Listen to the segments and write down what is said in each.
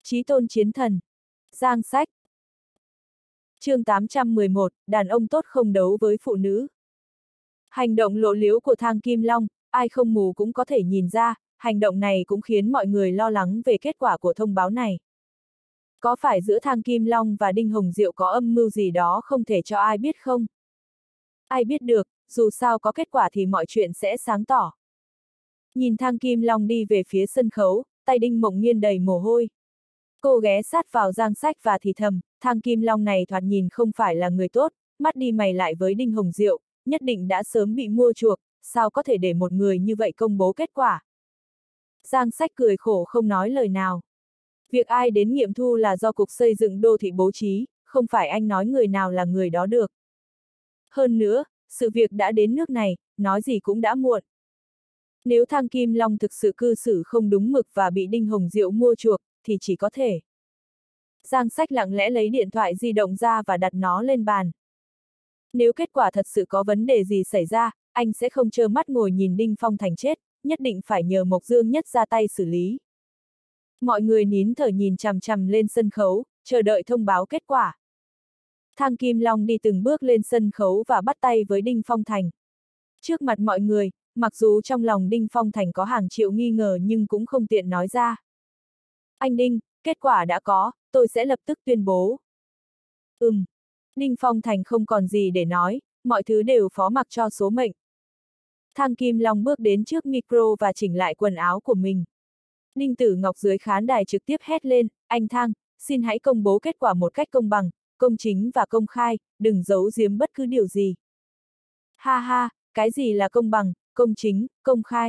Chí tôn chiến thần. Giang sách. Chương 811, đàn ông tốt không đấu với phụ nữ. Hành động lộ liễu của Thang Kim Long, ai không mù cũng có thể nhìn ra, hành động này cũng khiến mọi người lo lắng về kết quả của thông báo này. Có phải giữa Thang Kim Long và Đinh Hồng Diệu có âm mưu gì đó không thể cho ai biết không? Ai biết được, dù sao có kết quả thì mọi chuyện sẽ sáng tỏ. Nhìn Thang Kim Long đi về phía sân khấu, tay Đinh Mộng Nghiên đầy mồ hôi. Cô ghé sát vào Giang Sách và thì thầm, Thang Kim Long này thoạt nhìn không phải là người tốt, mắt đi mày lại với Đinh Hồng Diệu, nhất định đã sớm bị mua chuộc, sao có thể để một người như vậy công bố kết quả. Giang Sách cười khổ không nói lời nào. Việc ai đến nghiệm thu là do Cục Xây dựng Đô thị bố trí, không phải anh nói người nào là người đó được. Hơn nữa, sự việc đã đến nước này, nói gì cũng đã muộn. Nếu Thang Kim Long thực sự cư xử không đúng mực và bị Đinh Hồng Diệu mua chuộc, thì chỉ có thể. Giang Sách lặng lẽ lấy điện thoại di động ra và đặt nó lên bàn. Nếu kết quả thật sự có vấn đề gì xảy ra, anh sẽ không trơ mắt ngồi nhìn Đinh Phong Thành chết, nhất định phải nhờ Mộc Dương Nhất ra tay xử lý. Mọi người nín thở nhìn chằm chằm lên sân khấu, chờ đợi thông báo kết quả. Thang Kim Long đi từng bước lên sân khấu và bắt tay với Đinh Phong Thành. Trước mặt mọi người, mặc dù trong lòng Đinh Phong Thành có hàng triệu nghi ngờ nhưng cũng không tiện nói ra. Anh Đinh, kết quả đã có, tôi sẽ lập tức tuyên bố. Đinh Phong Thành không còn gì để nói, mọi thứ đều phó mặc cho số mệnh. Thang Kim Long bước đến trước micro và chỉnh lại quần áo của mình. Đinh Tử Ngọc dưới khán đài trực tiếp hét lên, anh Thang, xin hãy công bố kết quả một cách công bằng, công chính và công khai, đừng giấu giếm bất cứ điều gì. Ha ha, cái gì là công bằng, công chính, công khai?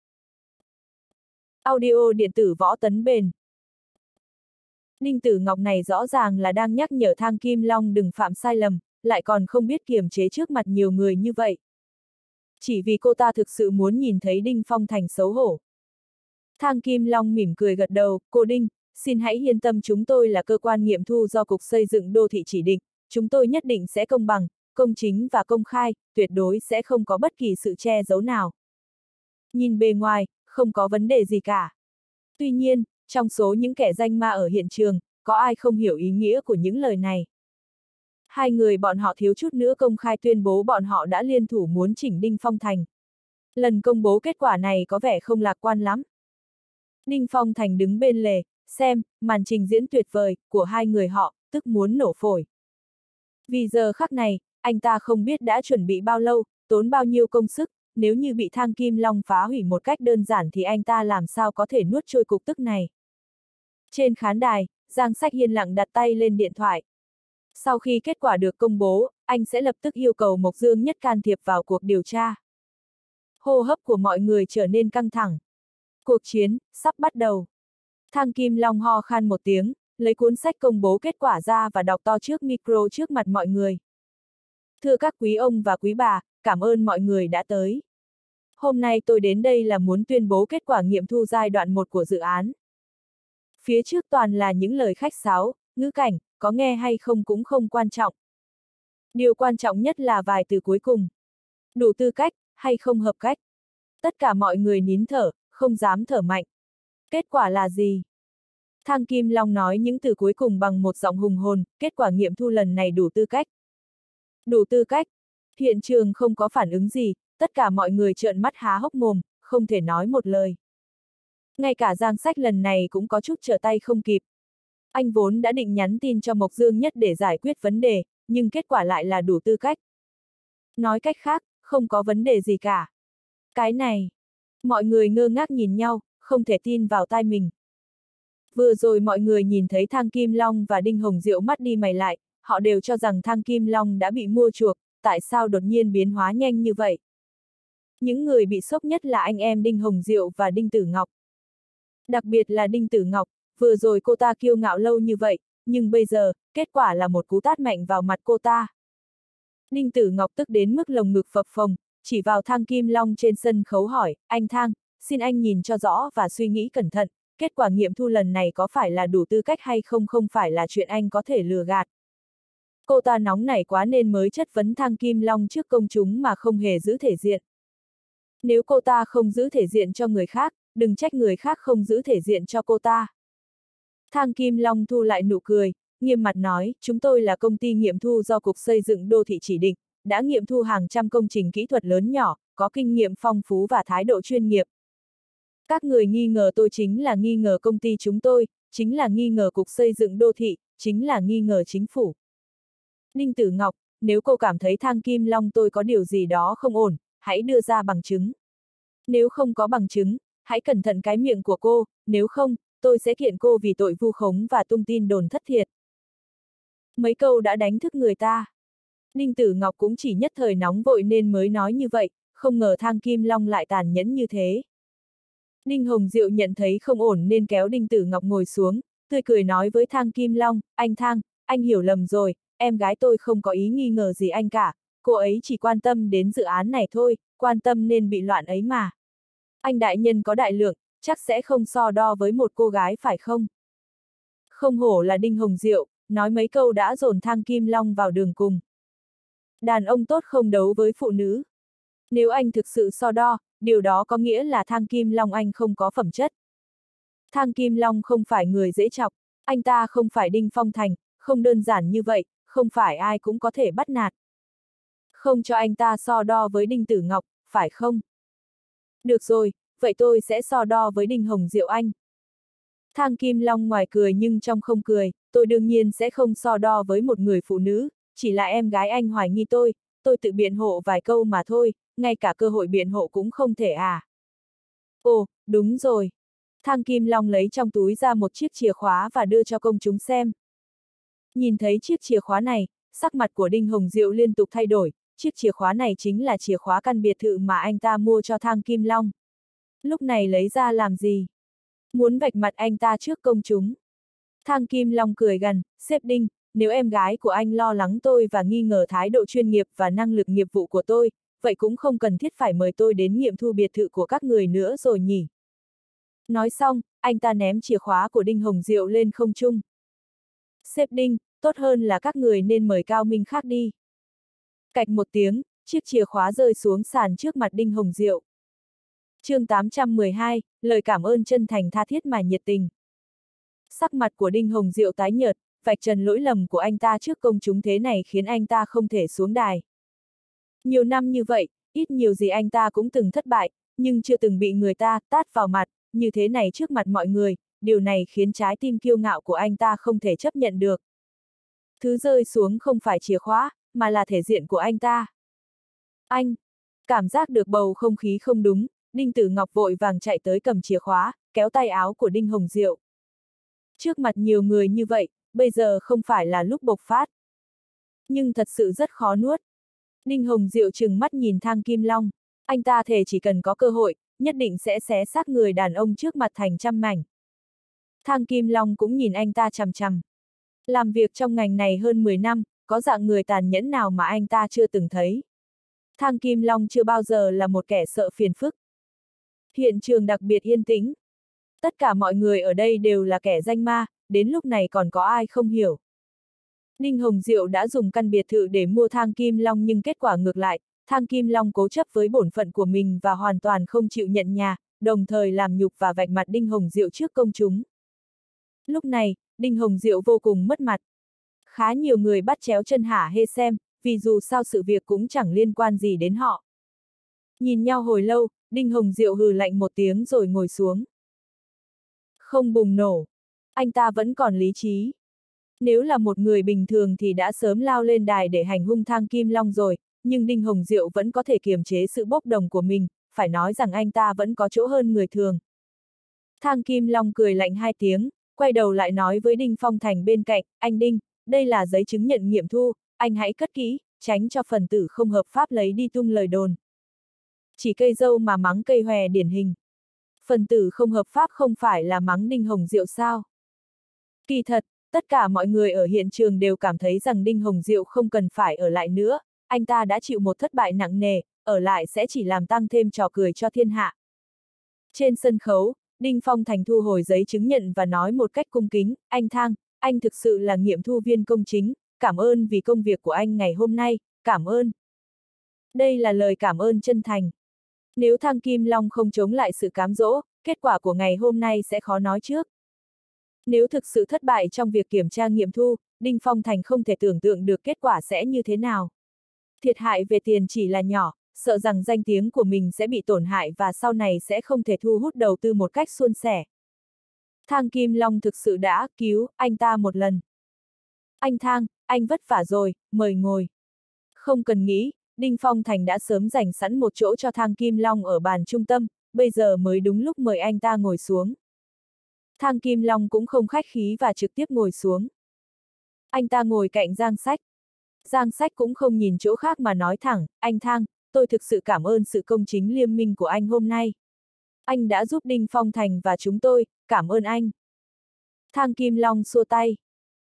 Audio điện tử Võ Tấn Bền. Đinh Tử Ngọc này rõ ràng là đang nhắc nhở Thang Kim Long đừng phạm sai lầm, lại còn không biết kiềm chế trước mặt nhiều người như vậy. Chỉ vì cô ta thực sự muốn nhìn thấy Đinh Phong Thành xấu hổ. Thang Kim Long mỉm cười gật đầu, cô Đinh, xin hãy yên tâm, chúng tôi là cơ quan nghiệm thu do Cục Xây dựng Đô thị chỉ định, chúng tôi nhất định sẽ công bằng, công chính và công khai, tuyệt đối sẽ không có bất kỳ sự che giấu nào. Nhìn bề ngoài, không có vấn đề gì cả. Tuy nhiên, trong số những kẻ danh ma ở hiện trường, có ai không hiểu ý nghĩa của những lời này? Hai người bọn họ thiếu chút nữa công khai tuyên bố bọn họ đã liên thủ muốn chỉnh Đinh Phong Thành. Lần công bố kết quả này có vẻ không lạc quan lắm. Đinh Phong Thành đứng bên lề, xem, màn trình diễn tuyệt vời của hai người họ, tức muốn nổ phổi. Vì giờ khắc này, anh ta không biết đã chuẩn bị bao lâu, tốn bao nhiêu công sức, nếu như bị Thang Kim Long phá hủy một cách đơn giản thì anh ta làm sao có thể nuốt trôi cục tức này. Trên khán đài, Giang Sách yên lặng đặt tay lên điện thoại. Sau khi kết quả được công bố, anh sẽ lập tức yêu cầu Mộc Dương Nhất can thiệp vào cuộc điều tra. Hô hấp của mọi người trở nên căng thẳng. Cuộc chiến, sắp bắt đầu. Thang Kim Long ho khan một tiếng, lấy cuốn sách công bố kết quả ra và đọc to trước micro trước mặt mọi người. Thưa các quý ông và quý bà, cảm ơn mọi người đã tới. Hôm nay tôi đến đây là muốn tuyên bố kết quả nghiệm thu giai đoạn 1 của dự án. Phía trước toàn là những lời khách sáo, ngữ cảnh, có nghe hay không cũng không quan trọng. Điều quan trọng nhất là vài từ cuối cùng. Đủ tư cách, hay không hợp cách. Tất cả mọi người nín thở, không dám thở mạnh. Kết quả là gì? Thang Kim Long nói những từ cuối cùng bằng một giọng hùng hồn, kết quả nghiệm thu lần này đủ tư cách. Đủ tư cách. Hiện trường không có phản ứng gì, tất cả mọi người trợn mắt há hốc mồm, không thể nói một lời. Ngay cả Giang Sách lần này cũng có chút trở tay không kịp. Anh vốn đã định nhắn tin cho Mộc Dương Nhất để giải quyết vấn đề, nhưng kết quả lại là đủ tư cách. Nói cách khác, không có vấn đề gì cả. Cái này, mọi người ngơ ngác nhìn nhau, không thể tin vào tai mình. Vừa rồi mọi người nhìn thấy Thang Kim Long và Đinh Hồng Diệu mắt đi mày lại, họ đều cho rằng Thang Kim Long đã bị mua chuộc, tại sao đột nhiên biến hóa nhanh như vậy? Những người bị sốc nhất là anh em Đinh Hồng Diệu và Đinh Tử Ngọc. Đặc biệt là Đinh Tử Ngọc, vừa rồi cô ta kiêu ngạo lâu như vậy, nhưng bây giờ, kết quả là một cú tát mạnh vào mặt cô ta. Đinh Tử Ngọc tức đến mức lồng ngực phập phồng, chỉ vào Thang Kim Long trên sân khấu hỏi, anh Thang, xin anh nhìn cho rõ và suy nghĩ cẩn thận, kết quả nghiệm thu lần này có phải là đủ tư cách hay không, không phải là chuyện anh có thể lừa gạt. Cô ta nóng nảy quá nên mới chất vấn Thang Kim Long trước công chúng mà không hề giữ thể diện. Nếu cô ta không giữ thể diện cho người khác, đừng trách người khác không giữ thể diện cho cô ta. Thang Kim Long thu lại nụ cười, nghiêm mặt nói, chúng tôi là công ty nghiệm thu do Cục Xây dựng Đô thị chỉ định, đã nghiệm thu hàng trăm công trình kỹ thuật lớn nhỏ, có kinh nghiệm phong phú và thái độ chuyên nghiệp. Các người nghi ngờ tôi chính là nghi ngờ công ty chúng tôi, chính là nghi ngờ Cục Xây dựng Đô thị, chính là nghi ngờ chính phủ. Đinh Tử Ngọc, nếu cô cảm thấy Thang Kim Long tôi có điều gì đó không ổn, hãy đưa ra bằng chứng. Nếu không có bằng chứng, hãy cẩn thận cái miệng của cô, nếu không, tôi sẽ kiện cô vì tội vu khống và tung tin đồn thất thiệt. Mấy câu đã đánh thức người ta. Đinh Tử Ngọc cũng chỉ nhất thời nóng vội nên mới nói như vậy, không ngờ Thang Kim Long lại tàn nhẫn như thế. Đinh Hồng Diệu nhận thấy không ổn nên kéo Đinh Tử Ngọc ngồi xuống, tươi cười nói với Thang Kim Long, anh Thang, anh hiểu lầm rồi, em gái tôi không có ý nghi ngờ gì anh cả, cô ấy chỉ quan tâm đến dự án này thôi, quan tâm nên bị loạn ấy mà. Anh đại nhân có đại lượng, chắc sẽ không so đo với một cô gái phải không? Không hổ là Đinh Hồng Diệu, nói mấy câu đã dồn Thang Kim Long vào đường cùng. Đàn ông tốt không đấu với phụ nữ. Nếu anh thực sự so đo, điều đó có nghĩa là Thang Kim Long anh không có phẩm chất. Thang Kim Long không phải người dễ chọc, anh ta không phải Đinh Phong Thành, không đơn giản như vậy, không phải ai cũng có thể bắt nạt. Không cho anh ta so đo với Đinh Tử Ngọc, phải không? Được rồi, vậy tôi sẽ so đo với Đinh Hồng Diệu anh. Thang Kim Long ngoài cười nhưng trong không cười, tôi đương nhiên sẽ không so đo với một người phụ nữ, chỉ là em gái anh hoài nghi tôi tự biện hộ vài câu mà thôi, ngay cả cơ hội biện hộ cũng không thể à. Ồ, đúng rồi. Thang Kim Long lấy trong túi ra một chiếc chìa khóa và đưa cho công chúng xem. Nhìn thấy chiếc chìa khóa này, sắc mặt của Đinh Hồng Diệu liên tục thay đổi, chiếc chìa khóa này chính là chìa khóa căn biệt thự mà anh ta mua cho Thang Kim Long. Lúc này lấy ra làm gì? Muốn vạch mặt anh ta trước công chúng. Thang Kim Long cười gằn, sếp Đinh, nếu em gái của anh lo lắng tôi và nghi ngờ thái độ chuyên nghiệp và năng lực nghiệp vụ của tôi, vậy cũng không cần thiết phải mời tôi đến nghiệm thu biệt thự của các người nữa rồi nhỉ. Nói xong, anh ta ném chìa khóa của Đinh Hồng Diệu lên không trung. Sếp Đinh, tốt hơn là các người nên mời Cao Minh khác đi. Cạch một tiếng, chiếc chìa khóa rơi xuống sàn trước mặt Đinh Hồng Diệu. chương 812, lời cảm ơn chân thành tha thiết mà nhiệt tình. Sắc mặt của Đinh Hồng Diệu tái nhợt, vạch trần lỗi lầm của anh ta trước công chúng thế này khiến anh ta không thể xuống đài. Nhiều năm như vậy, ít nhiều gì anh ta cũng từng thất bại, nhưng chưa từng bị người ta tát vào mặt, như thế này trước mặt mọi người, điều này khiến trái tim kiêu ngạo của anh ta không thể chấp nhận được. Thứ rơi xuống không phải chìa khóa, mà là thể diện của anh ta. Anh, cảm giác được bầu không khí không đúng, Đinh Tử Ngọc vội vàng chạy tới cầm chìa khóa, kéo tay áo của Đinh Hồng Diệu. Trước mặt nhiều người như vậy, bây giờ không phải là lúc bộc phát. Nhưng thật sự rất khó nuốt. Đinh Hồng Diệu trừng mắt nhìn Thang Kim Long, anh ta thề chỉ cần có cơ hội, nhất định sẽ xé xác người đàn ông trước mặt thành trăm mảnh. Thang Kim Long cũng nhìn anh ta chằm chằm. Làm việc trong ngành này hơn 10 năm, có dạng người tàn nhẫn nào mà anh ta chưa từng thấy. Thang Kim Long chưa bao giờ là một kẻ sợ phiền phức. Hiện trường đặc biệt yên tĩnh. Tất cả mọi người ở đây đều là kẻ danh ma, đến lúc này còn có ai không hiểu. Đinh Hồng Diệu đã dùng căn biệt thự để mua Thang Kim Long nhưng kết quả ngược lại, Thang Kim Long cố chấp với bổn phận của mình và hoàn toàn không chịu nhận nhà, đồng thời làm nhục và vạch mặt Đinh Hồng Diệu trước công chúng. Lúc này, Đinh Hồng Diệu vô cùng mất mặt. Khá nhiều người bắt chéo chân hả hê xem, vì dù sao sự việc cũng chẳng liên quan gì đến họ. Nhìn nhau hồi lâu, Đinh Hồng Diệu hừ lạnh một tiếng rồi ngồi xuống. Không bùng nổ. Anh ta vẫn còn lý trí. Nếu là một người bình thường thì đã sớm lao lên đài để hành hung Thang Kim Long rồi, nhưng Đinh Hồng Diệu vẫn có thể kiềm chế sự bốc đồng của mình, phải nói rằng anh ta vẫn có chỗ hơn người thường. Thang Kim Long cười lạnh hai tiếng, quay đầu lại nói với Đinh Phong Thành bên cạnh, anh Đinh, đây là giấy chứng nhận nghiệm thu, anh hãy cất kỹ, tránh cho phần tử không hợp pháp lấy đi tung lời đồn. Chỉ cây dâu mà mắng cây hòe điển hình. Phần tử không hợp pháp không phải là mắng Đinh Hồng Diệu sao? Kỳ thật, tất cả mọi người ở hiện trường đều cảm thấy rằng Đinh Hồng Diệu không cần phải ở lại nữa, anh ta đã chịu một thất bại nặng nề, ở lại sẽ chỉ làm tăng thêm trò cười cho thiên hạ. Trên sân khấu, Đinh Phong Thành thu hồi giấy chứng nhận và nói một cách cung kính, anh Thang, anh thực sự là nghiệm thu viên công chính, cảm ơn vì công việc của anh ngày hôm nay, cảm ơn. Đây là lời cảm ơn chân thành. Nếu Thang Kim Long không chống lại sự cám dỗ, kết quả của ngày hôm nay sẽ khó nói trước. Nếu thực sự thất bại trong việc kiểm tra nghiệm thu, Đinh Phong Thành không thể tưởng tượng được kết quả sẽ như thế nào. Thiệt hại về tiền chỉ là nhỏ, sợ rằng danh tiếng của mình sẽ bị tổn hại và sau này sẽ không thể thu hút đầu tư một cách suôn sẻ. Thang Kim Long thực sự đã cứu anh ta một lần. Anh Thang, anh vất vả rồi, mời ngồi. Không cần nghĩ, Đinh Phong Thành đã sớm dành sẵn một chỗ cho Thang Kim Long ở bàn trung tâm, bây giờ mới đúng lúc mời anh ta ngồi xuống. Thang Kim Long cũng không khách khí và trực tiếp ngồi xuống. Anh ta ngồi cạnh Giang Sách. Giang Sách cũng không nhìn chỗ khác mà nói thẳng, anh Thang, tôi thực sự cảm ơn sự công chính liêm minh của anh hôm nay. Anh đã giúp Đinh Phong Thành và chúng tôi, cảm ơn anh. Thang Kim Long xua tay.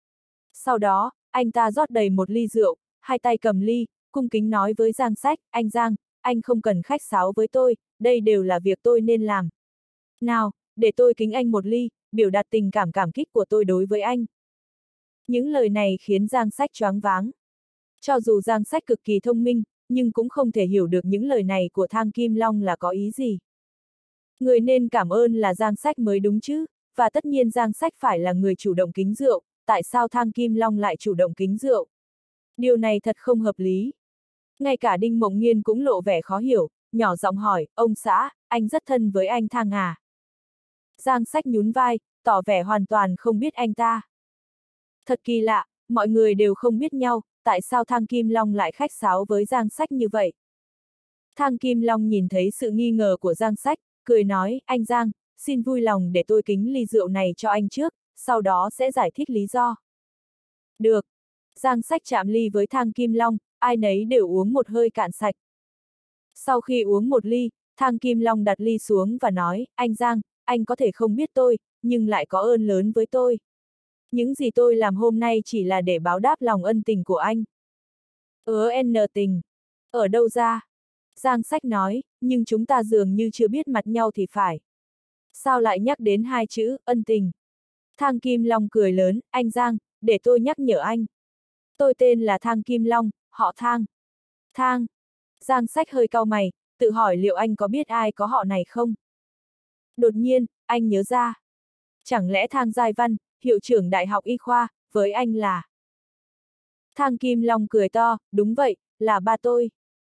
Sau đó, anh ta rót đầy một ly rượu, hai tay cầm ly, cung kính nói với Giang Sách, anh Giang, anh không cần khách sáo với tôi, đây đều là việc tôi nên làm. Nào, để tôi kính anh một ly, biểu đạt tình cảm cảm kích của tôi đối với anh. Những lời này khiến Giang Sách choáng váng. Cho dù Giang Sách cực kỳ thông minh, nhưng cũng không thể hiểu được những lời này của Thang Kim Long là có ý gì. Người nên cảm ơn là Giang Sách mới đúng chứ, và tất nhiên Giang Sách phải là người chủ động kính rượu, tại sao Thang Kim Long lại chủ động kính rượu? Điều này thật không hợp lý. Ngay cả Đinh Mộng Nghiên cũng lộ vẻ khó hiểu, nhỏ giọng hỏi, ông xã, anh rất thân với anh Thang à? Giang Sách nhún vai, tỏ vẻ hoàn toàn không biết anh ta. Thật kỳ lạ, mọi người đều không biết nhau, tại sao Thang Kim Long lại khách sáo với Giang Sách như vậy? Thang Kim Long nhìn thấy sự nghi ngờ của Giang Sách, cười nói, anh Giang, xin vui lòng để tôi kính ly rượu này cho anh trước, sau đó sẽ giải thích lý do. Được. Giang Sách chạm ly với Thang Kim Long, ai nấy đều uống một hơi cạn sạch. Sau khi uống một ly, Thang Kim Long đặt ly xuống và nói, anh Giang, anh có thể không biết tôi, nhưng lại có ơn lớn với tôi. Những gì tôi làm hôm nay chỉ là để báo đáp lòng ân tình của anh. N tình. Ở đâu ra? Giang Sách nói, nhưng chúng ta dường như chưa biết mặt nhau thì phải. Sao lại nhắc đến hai chữ, ân tình? Thang Kim Long cười lớn, anh Giang, để tôi nhắc nhở anh. Tôi tên là Thang Kim Long, họ Thang. Thang. Giang Sách hơi cau mày, tự hỏi liệu anh có biết ai có họ này không? Đột nhiên, anh nhớ ra. Chẳng lẽ Thang Giai Văn, hiệu trưởng Đại học Y khoa, với anh là... Thang Kim Long cười to, đúng vậy, là ba tôi.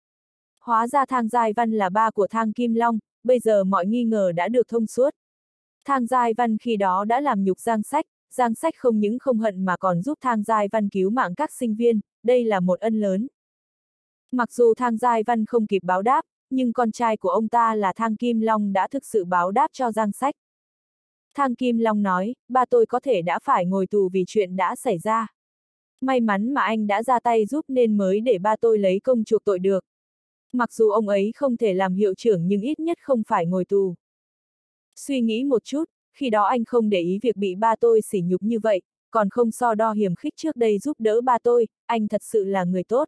Hóa ra Thang Giai Văn là ba của Thang Kim Long, bây giờ mọi nghi ngờ đã được thông suốt. Thang Giai Văn khi đó đã làm nhục Giang Sách không những không hận mà còn giúp Thang Giai Văn cứu mạng các sinh viên, đây là một ân lớn. Mặc dù Thang Giai Văn không kịp báo đáp, nhưng con trai của ông ta là Thang Kim Long đã thực sự báo đáp cho Giang Sách. Thang Kim Long nói, ba tôi có thể đã phải ngồi tù vì chuyện đã xảy ra. May mắn mà anh đã ra tay giúp nên mới để ba tôi lấy công chuộc tội được. Mặc dù ông ấy không thể làm hiệu trưởng nhưng ít nhất không phải ngồi tù. Suy nghĩ một chút, khi đó anh không để ý việc bị ba tôi sỉ nhục như vậy, còn không so đo hiềm khích trước đây giúp đỡ ba tôi, anh thật sự là người tốt.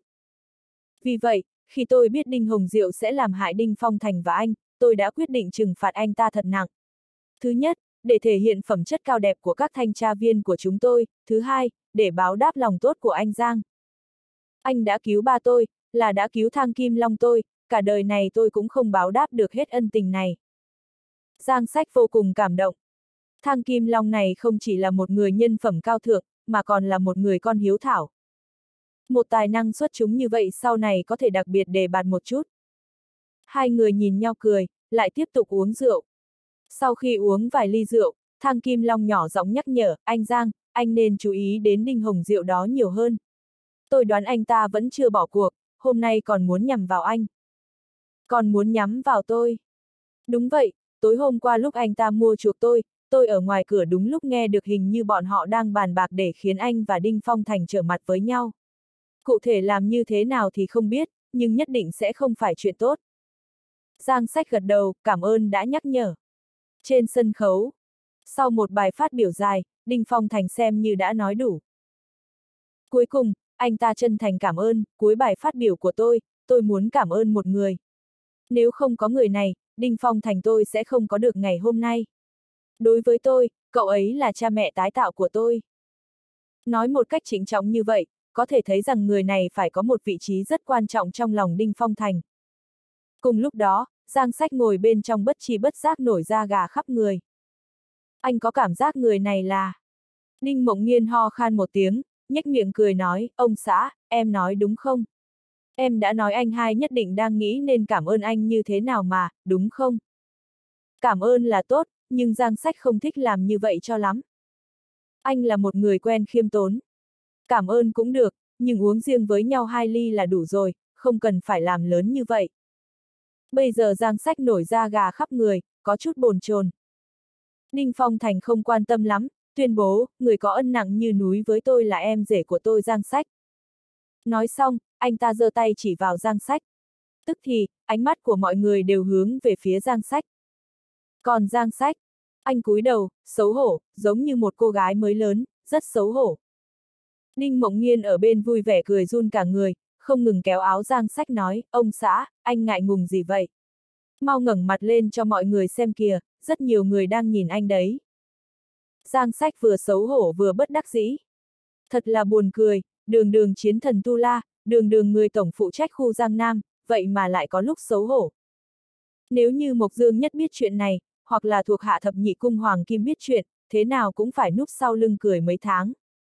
Vì vậy, khi tôi biết Đinh Hồng Diệu sẽ làm hại Đinh Phong Thành và anh, tôi đã quyết định trừng phạt anh ta thật nặng. Thứ nhất, để thể hiện phẩm chất cao đẹp của các thanh tra viên của chúng tôi, thứ hai, để báo đáp lòng tốt của anh Giang. Anh đã cứu ba tôi, là đã cứu Thang Kim Long tôi, cả đời này tôi cũng không báo đáp được hết ân tình này. Giang Sách vô cùng cảm động. Thang Kim Long này không chỉ là một người nhân phẩm cao thượng, mà còn là một người con hiếu thảo. Một tài năng xuất chúng như vậy sau này có thể đặc biệt đề bạt một chút. Hai người nhìn nhau cười, lại tiếp tục uống rượu. Sau khi uống vài ly rượu, Thang Kim Long nhỏ giọng nhắc nhở, anh Giang, anh nên chú ý đến Đinh Hồng Diệu đó nhiều hơn. Tôi đoán anh ta vẫn chưa bỏ cuộc, hôm nay còn muốn nhằm vào anh. Còn muốn nhắm vào tôi. Đúng vậy, tối hôm qua lúc anh ta mua chuộc tôi ở ngoài cửa đúng lúc nghe được hình như bọn họ đang bàn bạc để khiến anh và Đinh Phong Thành trở mặt với nhau. Cụ thể làm như thế nào thì không biết, nhưng nhất định sẽ không phải chuyện tốt. Giang Sách gật đầu, cảm ơn đã nhắc nhở. Trên sân khấu, sau một bài phát biểu dài, Đinh Phong Thành xem như đã nói đủ. Cuối cùng, anh ta chân thành cảm ơn, cuối bài phát biểu của tôi muốn cảm ơn một người. Nếu không có người này, Đinh Phong Thành tôi sẽ không có được ngày hôm nay. Đối với tôi, cậu ấy là cha mẹ tái tạo của tôi. Nói một cách trịnh trọng như vậy, có thể thấy rằng người này phải có một vị trí rất quan trọng trong lòng Đinh Phong Thành. Cùng lúc đó, Giang Sách ngồi bên trong bất tri bất giác nổi da gà khắp người. Anh có cảm giác người này là Đinh Mộng Nghiên ho khan một tiếng, nhếch miệng cười nói, ông xã, em nói đúng không? Em đã nói anh hai nhất định đang nghĩ nên cảm ơn anh như thế nào mà, đúng không? Cảm ơn là tốt, nhưng Giang Sách không thích làm như vậy cho lắm. Anh là một người quen khiêm tốn. Cảm ơn cũng được, nhưng uống riêng với nhau 2 ly là đủ rồi, không cần phải làm lớn như vậy. Bây giờ Giang Sách nổi da gà khắp người, có chút bồn chồn. Ninh Phong Thành không quan tâm lắm, tuyên bố, người có ân nặng như núi với tôi là em rể của tôi Giang Sách. Nói xong, anh ta giơ tay chỉ vào Giang Sách. Tức thì, ánh mắt của mọi người đều hướng về phía Giang Sách. Còn Giang Sách, anh cúi đầu, xấu hổ, giống như một cô gái mới lớn, rất xấu hổ. Ninh Mộng Nghiên ở bên vui vẻ cười run cả người, không ngừng kéo áo Giang Sách nói, ông xã, anh ngại ngùng gì vậy? Mau ngẩng mặt lên cho mọi người xem kìa, rất nhiều người đang nhìn anh đấy. Giang Sách vừa xấu hổ vừa bất đắc dĩ. Thật là buồn cười, đường đường chiến thần Tu La, đường đường người tổng phụ trách khu Giang Nam, vậy mà lại có lúc xấu hổ. Nếu như Mộc Dương Nhất biết chuyện này, hoặc là thuộc hạ thập nhị cung Hoàng Kim biết chuyện, thế nào cũng phải núp sau lưng cười mấy tháng.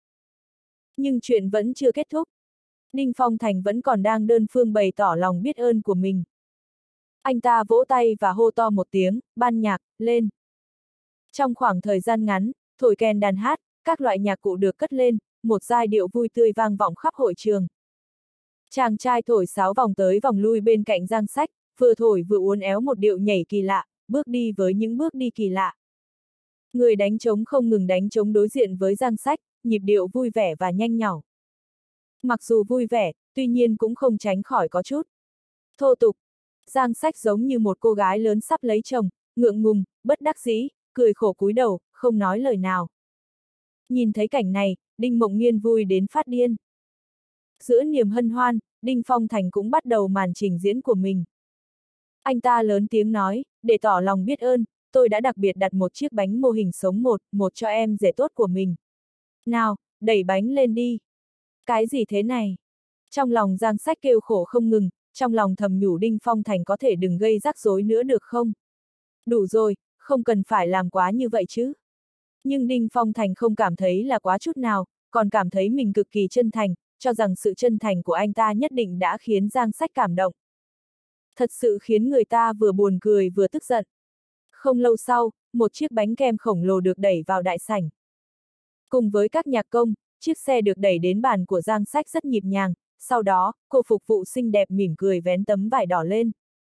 Nhưng chuyện vẫn chưa kết thúc. Ninh Phong Thành vẫn còn đang đơn phương bày tỏ lòng biết ơn của mình. Anh ta vỗ tay và hô to một tiếng, ban nhạc, lên. Trong khoảng thời gian ngắn, thổi kèn đàn hát, các loại nhạc cụ được cất lên, một giai điệu vui tươi vang vọng khắp hội trường. Chàng trai thổi sáo vòng tới vòng lui bên cạnh Giang Sách, vừa thổi vừa uốn éo một điệu nhảy kỳ lạ, bước đi với những bước đi kỳ lạ. Người đánh trống không ngừng đánh trống đối diện với Giang Sách, nhịp điệu vui vẻ và nhanh nhỏ. Mặc dù vui vẻ, tuy nhiên cũng không tránh khỏi có chút thô tục. Giang Sách giống như một cô gái lớn sắp lấy chồng, ngượng ngùng, bất đắc dĩ, cười khổ cúi đầu, không nói lời nào. Nhìn thấy cảnh này, Đinh Mộng Nghiên vui đến phát điên. Giữa niềm hân hoan, Đinh Phong Thành cũng bắt đầu màn trình diễn của mình. Anh ta lớn tiếng nói, để tỏ lòng biết ơn, tôi đã đặc biệt đặt một chiếc bánh mô hình sống một cho em rể tốt của mình. Nào, đẩy bánh lên đi. Cái gì thế này? Trong lòng Giang Sách kêu khổ không ngừng, trong lòng thầm nhủ Đinh Phong Thành có thể đừng gây rắc rối nữa được không? Đủ rồi, không cần phải làm quá như vậy chứ. Nhưng Đinh Phong Thành không cảm thấy là quá chút nào, còn cảm thấy mình cực kỳ chân thành, cho rằng sự chân thành của anh ta nhất định đã khiến Giang Sách cảm động. Thật sự khiến người ta vừa buồn cười vừa tức giận. Không lâu sau, một chiếc bánh kem khổng lồ được đẩy vào đại sảnh. Cùng với các nhạc công, chiếc xe được đẩy đến bàn của Giang Sách rất nhịp nhàng, sau đó, cô phục vụ xinh đẹp mỉm cười vén tấm vải đỏ lên.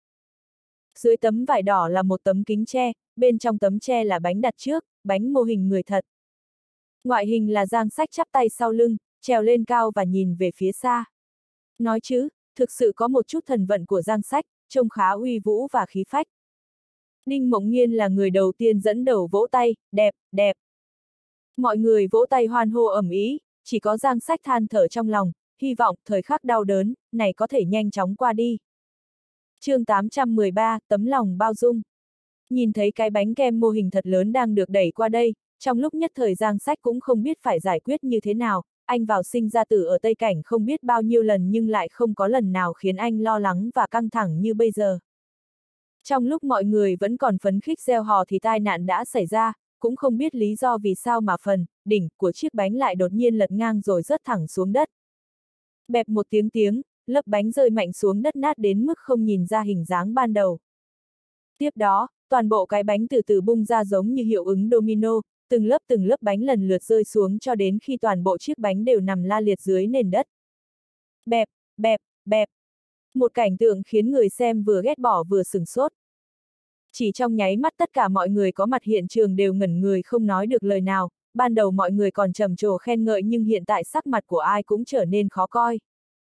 Dưới tấm vải đỏ là một tấm kính tre, bên trong tấm tre là bánh đặt trước, bánh mô hình người thật. Ngoại hình là Giang Sách chắp tay sau lưng, trèo lên cao và nhìn về phía xa. Nói chứ, thực sự có một chút thần vận của Giang Sách, trông khá uy vũ và khí phách. Ninh Mộng Nghiên là người đầu tiên dẫn đầu vỗ tay, đẹp, đẹp. Mọi người vỗ tay hoan hô ầm ĩ, chỉ có Giang Sách than thở trong lòng, hy vọng thời khắc đau đớn này có thể nhanh chóng qua đi. Chương 813, tấm lòng bao dung. Nhìn thấy cái bánh kem mô hình thật lớn đang được đẩy qua đây, trong lúc nhất thời Giang Sách cũng không biết phải giải quyết như thế nào, anh vào sinh ra tử ở Tây Cảnh không biết bao nhiêu lần nhưng lại không có lần nào khiến anh lo lắng và căng thẳng như bây giờ. Trong lúc mọi người vẫn còn phấn khích reo hò thì tai nạn đã xảy ra, cũng không biết lý do vì sao mà đỉnh của chiếc bánh lại đột nhiên lật ngang rồi rớt thẳng xuống đất. Bẹp một tiếng, lớp bánh rơi mạnh xuống đất nát đến mức không nhìn ra hình dáng ban đầu. Tiếp đó, toàn bộ cái bánh từ từ bung ra giống như hiệu ứng domino, từng lớp bánh lần lượt rơi xuống cho đến khi toàn bộ chiếc bánh đều nằm la liệt dưới nền đất. Bẹp, bẹp, bẹp. Một cảnh tượng khiến người xem vừa ghét bỏ vừa sửng sốt. Chỉ trong nháy mắt tất cả mọi người có mặt hiện trường đều ngẩn người không nói được lời nào, ban đầu mọi người còn trầm trồ khen ngợi nhưng hiện tại sắc mặt của ai cũng trở nên khó coi.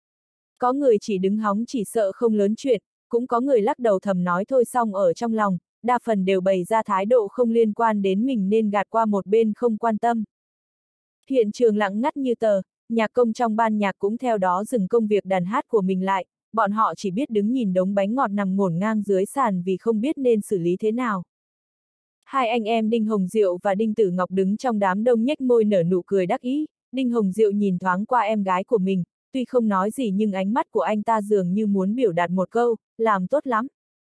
Có người chỉ đứng hóng chỉ sợ không lớn chuyện, cũng có người lắc đầu thầm nói thôi xong ở trong lòng, đa phần đều bày ra thái độ không liên quan đến mình nên gạt qua một bên không quan tâm. Hiện trường lặng ngắt như tờ, nhạc công trong ban nhạc cũng theo đó dừng công việc đàn hát của mình lại, bọn họ chỉ biết đứng nhìn đống bánh ngọt nằm ngổn ngang dưới sàn vì không biết nên xử lý thế nào. Hai anh em Đinh Hồng Diệu và Đinh Tử Ngọc đứng trong đám đông nhếch môi nở nụ cười đắc ý, Đinh Hồng Diệu nhìn thoáng qua em gái của mình, tuy không nói gì nhưng ánh mắt của anh ta dường như muốn biểu đạt một câu, làm tốt lắm.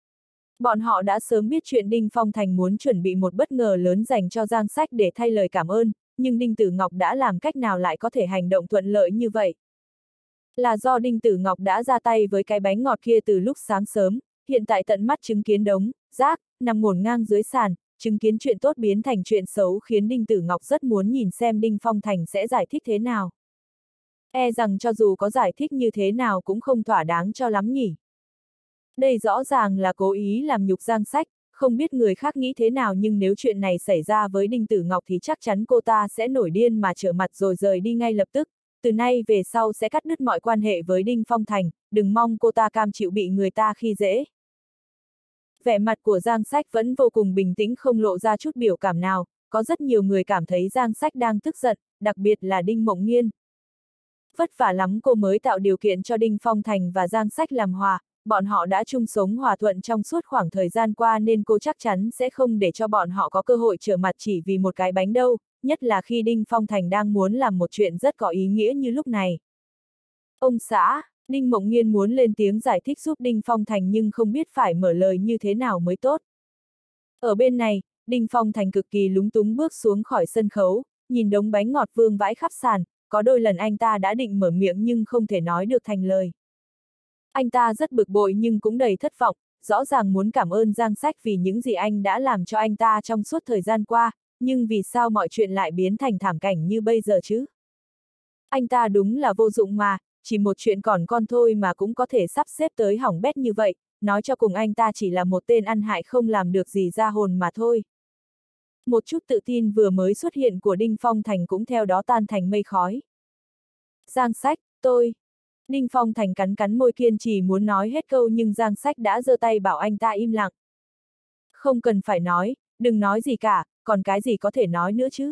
Bọn họ đã sớm biết chuyện Đinh Phong Thành muốn chuẩn bị một bất ngờ lớn dành cho Giang Sách để thay lời cảm ơn, nhưng Đinh Tử Ngọc đã làm cách nào lại có thể hành động thuận lợi như vậy? Là do Đinh Tử Ngọc đã ra tay với cái bánh ngọt kia từ lúc sáng sớm, hiện tại tận mắt chứng kiến đống rác nằm ngổn ngang dưới sàn, chứng kiến chuyện tốt biến thành chuyện xấu khiến Đinh Tử Ngọc rất muốn nhìn xem Đinh Phong Thành sẽ giải thích thế nào. E rằng cho dù có giải thích như thế nào cũng không thỏa đáng cho lắm nhỉ. Đây rõ ràng là cố ý làm nhục Giang Sách, không biết người khác nghĩ thế nào nhưng nếu chuyện này xảy ra với Đinh Tử Ngọc thì chắc chắn cô ta sẽ nổi điên mà trở mặt rồi rời đi ngay lập tức. Từ nay về sau sẽ cắt đứt mọi quan hệ với Đinh Phong Thành, đừng mong cô ta cam chịu bị người ta khi dễ. Vẻ mặt của Giang Sách vẫn vô cùng bình tĩnh không lộ ra chút biểu cảm nào, có rất nhiều người cảm thấy Giang Sách đang tức giận, đặc biệt là Đinh Mộng Nghiên. Vất vả lắm cô mới tạo điều kiện cho Đinh Phong Thành và Giang Sách làm hòa, bọn họ đã chung sống hòa thuận trong suốt khoảng thời gian qua nên cô chắc chắn sẽ không để cho bọn họ có cơ hội trở mặt chỉ vì một cái bánh đâu, nhất là khi Đinh Phong Thành đang muốn làm một chuyện rất có ý nghĩa như lúc này. Ông xã, Đinh Mộng Nghiên muốn lên tiếng giải thích giúp Đinh Phong Thành nhưng không biết phải mở lời như thế nào mới tốt. Ở bên này, Đinh Phong Thành cực kỳ lúng túng bước xuống khỏi sân khấu, nhìn đống bánh ngọt vương vãi khắp sàn, có đôi lần anh ta đã định mở miệng nhưng không thể nói được thành lời. Anh ta rất bực bội nhưng cũng đầy thất vọng, rõ ràng muốn cảm ơn Giang Sách vì những gì anh đã làm cho anh ta trong suốt thời gian qua, nhưng vì sao mọi chuyện lại biến thành thảm cảnh như bây giờ chứ? Anh ta đúng là vô dụng mà, chỉ một chuyện còn con thôi mà cũng có thể sắp xếp tới hỏng bét như vậy, nói cho cùng anh ta chỉ là một tên ăn hại không làm được gì ra hồn mà thôi. Một chút tự tin vừa mới xuất hiện của Đinh Phong Thành cũng theo đó tan thành mây khói. Giang Sách, tôi... Đinh Phong Thành cắn cắn môi kiên trì muốn nói hết câu nhưng Giang Sách đã giơ tay bảo anh ta im lặng. Không cần phải nói, đừng nói gì cả, còn cái gì có thể nói nữa chứ.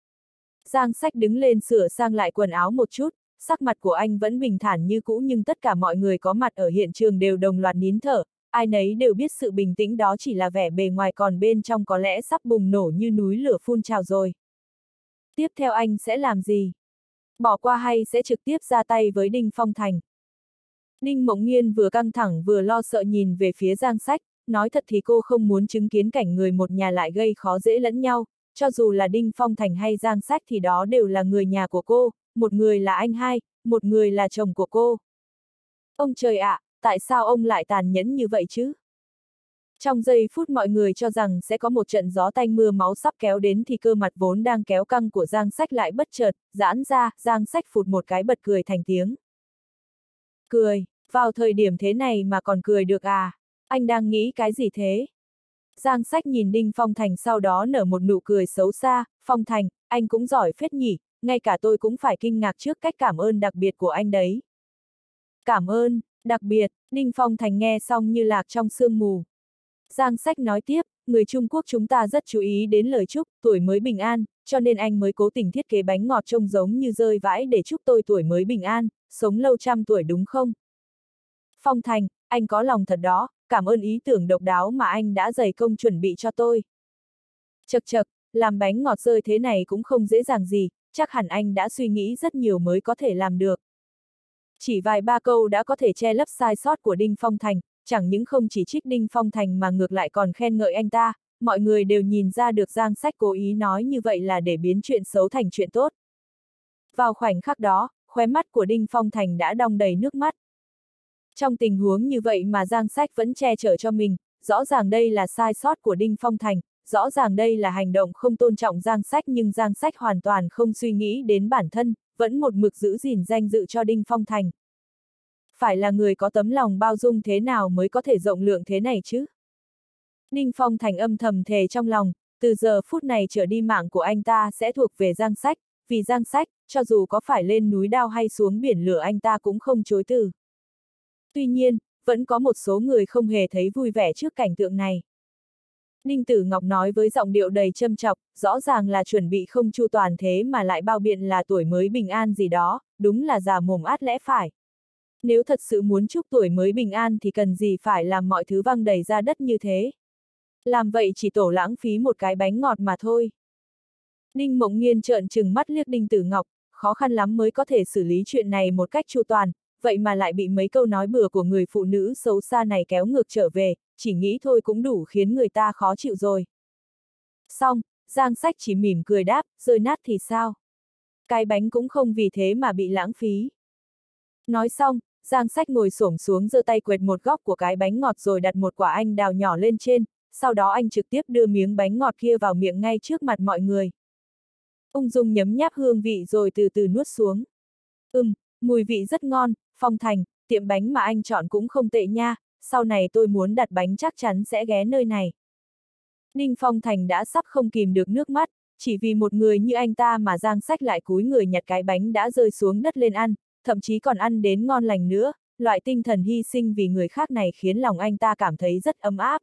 Giang Sách đứng lên sửa sang lại quần áo một chút, sắc mặt của anh vẫn bình thản như cũ nhưng tất cả mọi người có mặt ở hiện trường đều đồng loạt nín thở, ai nấy đều biết sự bình tĩnh đó chỉ là vẻ bề ngoài còn bên trong có lẽ sắp bùng nổ như núi lửa phun trào rồi. Tiếp theo anh sẽ làm gì? Bỏ qua hay sẽ trực tiếp ra tay với Đinh Phong Thành? Đinh Mộng Nghiên vừa căng thẳng vừa lo sợ nhìn về phía Giang Sách, nói thật thì cô không muốn chứng kiến cảnh người một nhà lại gây khó dễ lẫn nhau, cho dù là Đinh Phong Thành hay Giang Sách thì đó đều là người nhà của cô, một người là anh hai, một người là chồng của cô. Ông trời ạ, tại sao ông lại tàn nhẫn như vậy chứ? Trong giây phút mọi người cho rằng sẽ có một trận gió tanh mưa máu sắp kéo đến thì cơ mặt vốn đang kéo căng của Giang Sách lại bất chợt, giãn ra, Giang Sách phụt một cái bật cười thành tiếng. Cười, vào thời điểm thế này mà còn cười được à? Anh đang nghĩ cái gì thế? Giang Sách nhìn Đinh Phong Thành sau đó nở một nụ cười xấu xa, Phong Thành, anh cũng giỏi phết nhỉ, ngay cả tôi cũng phải kinh ngạc trước cách cảm ơn đặc biệt của anh đấy. Cảm ơn, đặc biệt, Đinh Phong Thành nghe xong như lạc trong sương mù. Giang Sách nói tiếp, người Trung Quốc chúng ta rất chú ý đến lời chúc, tuổi mới bình an, cho nên anh mới cố tình thiết kế bánh ngọt trông giống như rơi vãi để chúc tôi tuổi mới bình an, sống lâu trăm tuổi đúng không? Phong Thành, anh có lòng thật đó, cảm ơn ý tưởng độc đáo mà anh đã dày công chuẩn bị cho tôi. Chật chật, làm bánh ngọt rơi thế này cũng không dễ dàng gì, chắc hẳn anh đã suy nghĩ rất nhiều mới có thể làm được. Chỉ vài ba câu đã có thể che lấp sai sót của Đinh Phong Thành, chẳng những không chỉ trích Đinh Phong Thành mà ngược lại còn khen ngợi anh ta, mọi người đều nhìn ra được Giang Sách cố ý nói như vậy là để biến chuyện xấu thành chuyện tốt. Vào khoảnh khắc đó, khóe mắt của Đinh Phong Thành đã đong đầy nước mắt. Trong tình huống như vậy mà Giang Sách vẫn che chở cho mình, rõ ràng đây là sai sót của Đinh Phong Thành, rõ ràng đây là hành động không tôn trọng Giang Sách nhưng Giang Sách hoàn toàn không suy nghĩ đến bản thân, vẫn một mực giữ gìn danh dự cho Đinh Phong Thành. Phải là người có tấm lòng bao dung thế nào mới có thể rộng lượng thế này chứ? Đinh Phong Thành âm thầm thề trong lòng, từ giờ phút này trở đi mạng của anh ta sẽ thuộc về Giang Sách, vì Giang Sách, cho dù có phải lên núi đao hay xuống biển lửa anh ta cũng không chối từ. Tuy nhiên, vẫn có một số người không hề thấy vui vẻ trước cảnh tượng này. Ninh Tử Ngọc nói với giọng điệu đầy châm chọc, rõ ràng là chuẩn bị không chu toàn thế mà lại bao biện là tuổi mới bình an gì đó, đúng là già mồm át lẽ phải. Nếu thật sự muốn chúc tuổi mới bình an thì cần gì phải làm mọi thứ văng đầy ra đất như thế. Làm vậy chỉ tổ lãng phí một cái bánh ngọt mà thôi. Ninh Mộng Nghiên trợn trừng mắt liếc Đinh Tử Ngọc, khó khăn lắm mới có thể xử lý chuyện này một cách chu toàn, vậy mà lại bị mấy câu nói bừa của người phụ nữ xấu xa này kéo ngược trở về, chỉ nghĩ thôi cũng đủ khiến người ta khó chịu rồi. Xong, Giang Sách chỉ mỉm cười đáp, rơi nát thì sao? Cái bánh cũng không vì thế mà bị lãng phí. Nói xong, Giang Sách ngồi xổm xuống giơ tay quệt một góc của cái bánh ngọt rồi đặt một quả anh đào nhỏ lên trên, sau đó anh trực tiếp đưa miếng bánh ngọt kia vào miệng ngay trước mặt mọi người. Ung dung nhấm nháp hương vị rồi từ từ nuốt xuống. Mùi vị rất ngon, Phong Thành, tiệm bánh mà anh chọn cũng không tệ nha, sau này tôi muốn đặt bánh chắc chắn sẽ ghé nơi này. Ninh Phong Thành đã sắp không kìm được nước mắt, chỉ vì một người như anh ta mà Giang Sách lại cúi người nhặt cái bánh đã rơi xuống đất lên ăn, thậm chí còn ăn đến ngon lành nữa, loại tinh thần hy sinh vì người khác này khiến lòng anh ta cảm thấy rất ấm áp.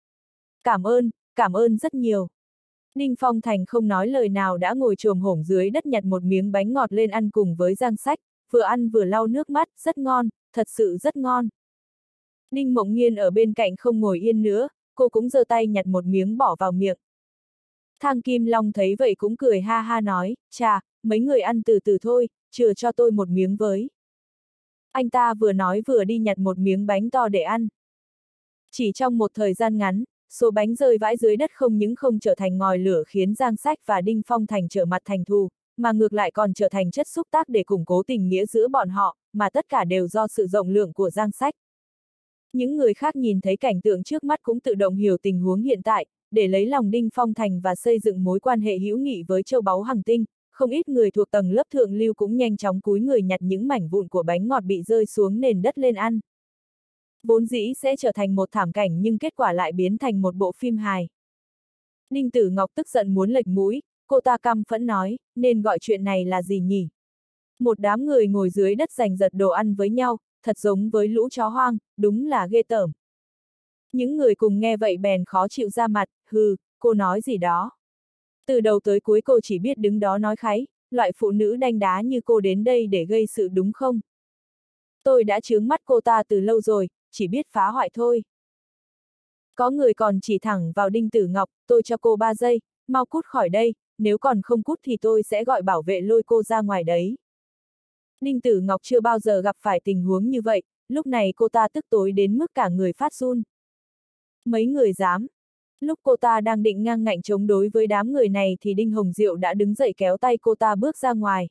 Cảm ơn rất nhiều. Ninh Phong Thành không nói lời nào đã ngồi chồm hổm dưới đất nhặt một miếng bánh ngọt lên ăn cùng với Giang Sách, vừa ăn vừa lau nước mắt, rất ngon, thật sự rất ngon. Ninh Mộng Nghiên ở bên cạnh không ngồi yên nữa, cô cũng giơ tay nhặt một miếng bỏ vào miệng. Thang Kim Long thấy vậy cũng cười ha ha nói, chà, mấy người ăn từ từ thôi, chừa cho tôi một miếng với. Anh ta vừa nói vừa đi nhặt một miếng bánh to để ăn. Chỉ trong một thời gian ngắn, số bánh rơi vãi dưới đất không những không trở thành ngòi lửa khiến Giang Sách và Đinh Phong Thành trở mặt thành thù, mà ngược lại còn trở thành chất xúc tác để củng cố tình nghĩa giữa bọn họ, mà tất cả đều do sự rộng lượng của Giang Sách. Những người khác nhìn thấy cảnh tượng trước mắt cũng tự động hiểu tình huống hiện tại, để lấy lòng Đinh Phong Thành và xây dựng mối quan hệ hữu nghị với châu báu Hằng Tinh, không ít người thuộc tầng lớp thượng lưu cũng nhanh chóng cúi người nhặt những mảnh vụn của bánh ngọt bị rơi xuống nền đất lên ăn. Vốn dĩ sẽ trở thành một thảm cảnh nhưng kết quả lại biến thành một bộ phim hài. Ninh Tử Ngọc tức giận muốn lệch mũi, cô ta căm phẫn nói, nên gọi chuyện này là gì nhỉ? Một đám người ngồi dưới đất giành giật đồ ăn với nhau, thật giống với lũ chó hoang, đúng là ghê tởm. Những người cùng nghe vậy bèn khó chịu ra mặt, hừ, cô nói gì đó. Từ đầu tới cuối cô chỉ biết đứng đó nói kháy, loại phụ nữ đanh đá như cô đến đây để gây sự đúng không? Tôi đã chướng mắt cô ta từ lâu rồi, chỉ biết phá hoại thôi. Có người còn chỉ thẳng vào Đinh Tử Ngọc, tôi cho cô 3 giây, mau cút khỏi đây, nếu còn không cút thì tôi sẽ gọi bảo vệ lôi cô ra ngoài đấy. Đinh Tử Ngọc chưa bao giờ gặp phải tình huống như vậy, lúc này cô ta tức tối đến mức cả người phát run. Mấy người dám. Lúc cô ta đang định ngang ngạnh chống đối với đám người này thì Đinh Hồng Diệu đã đứng dậy kéo tay cô ta bước ra ngoài.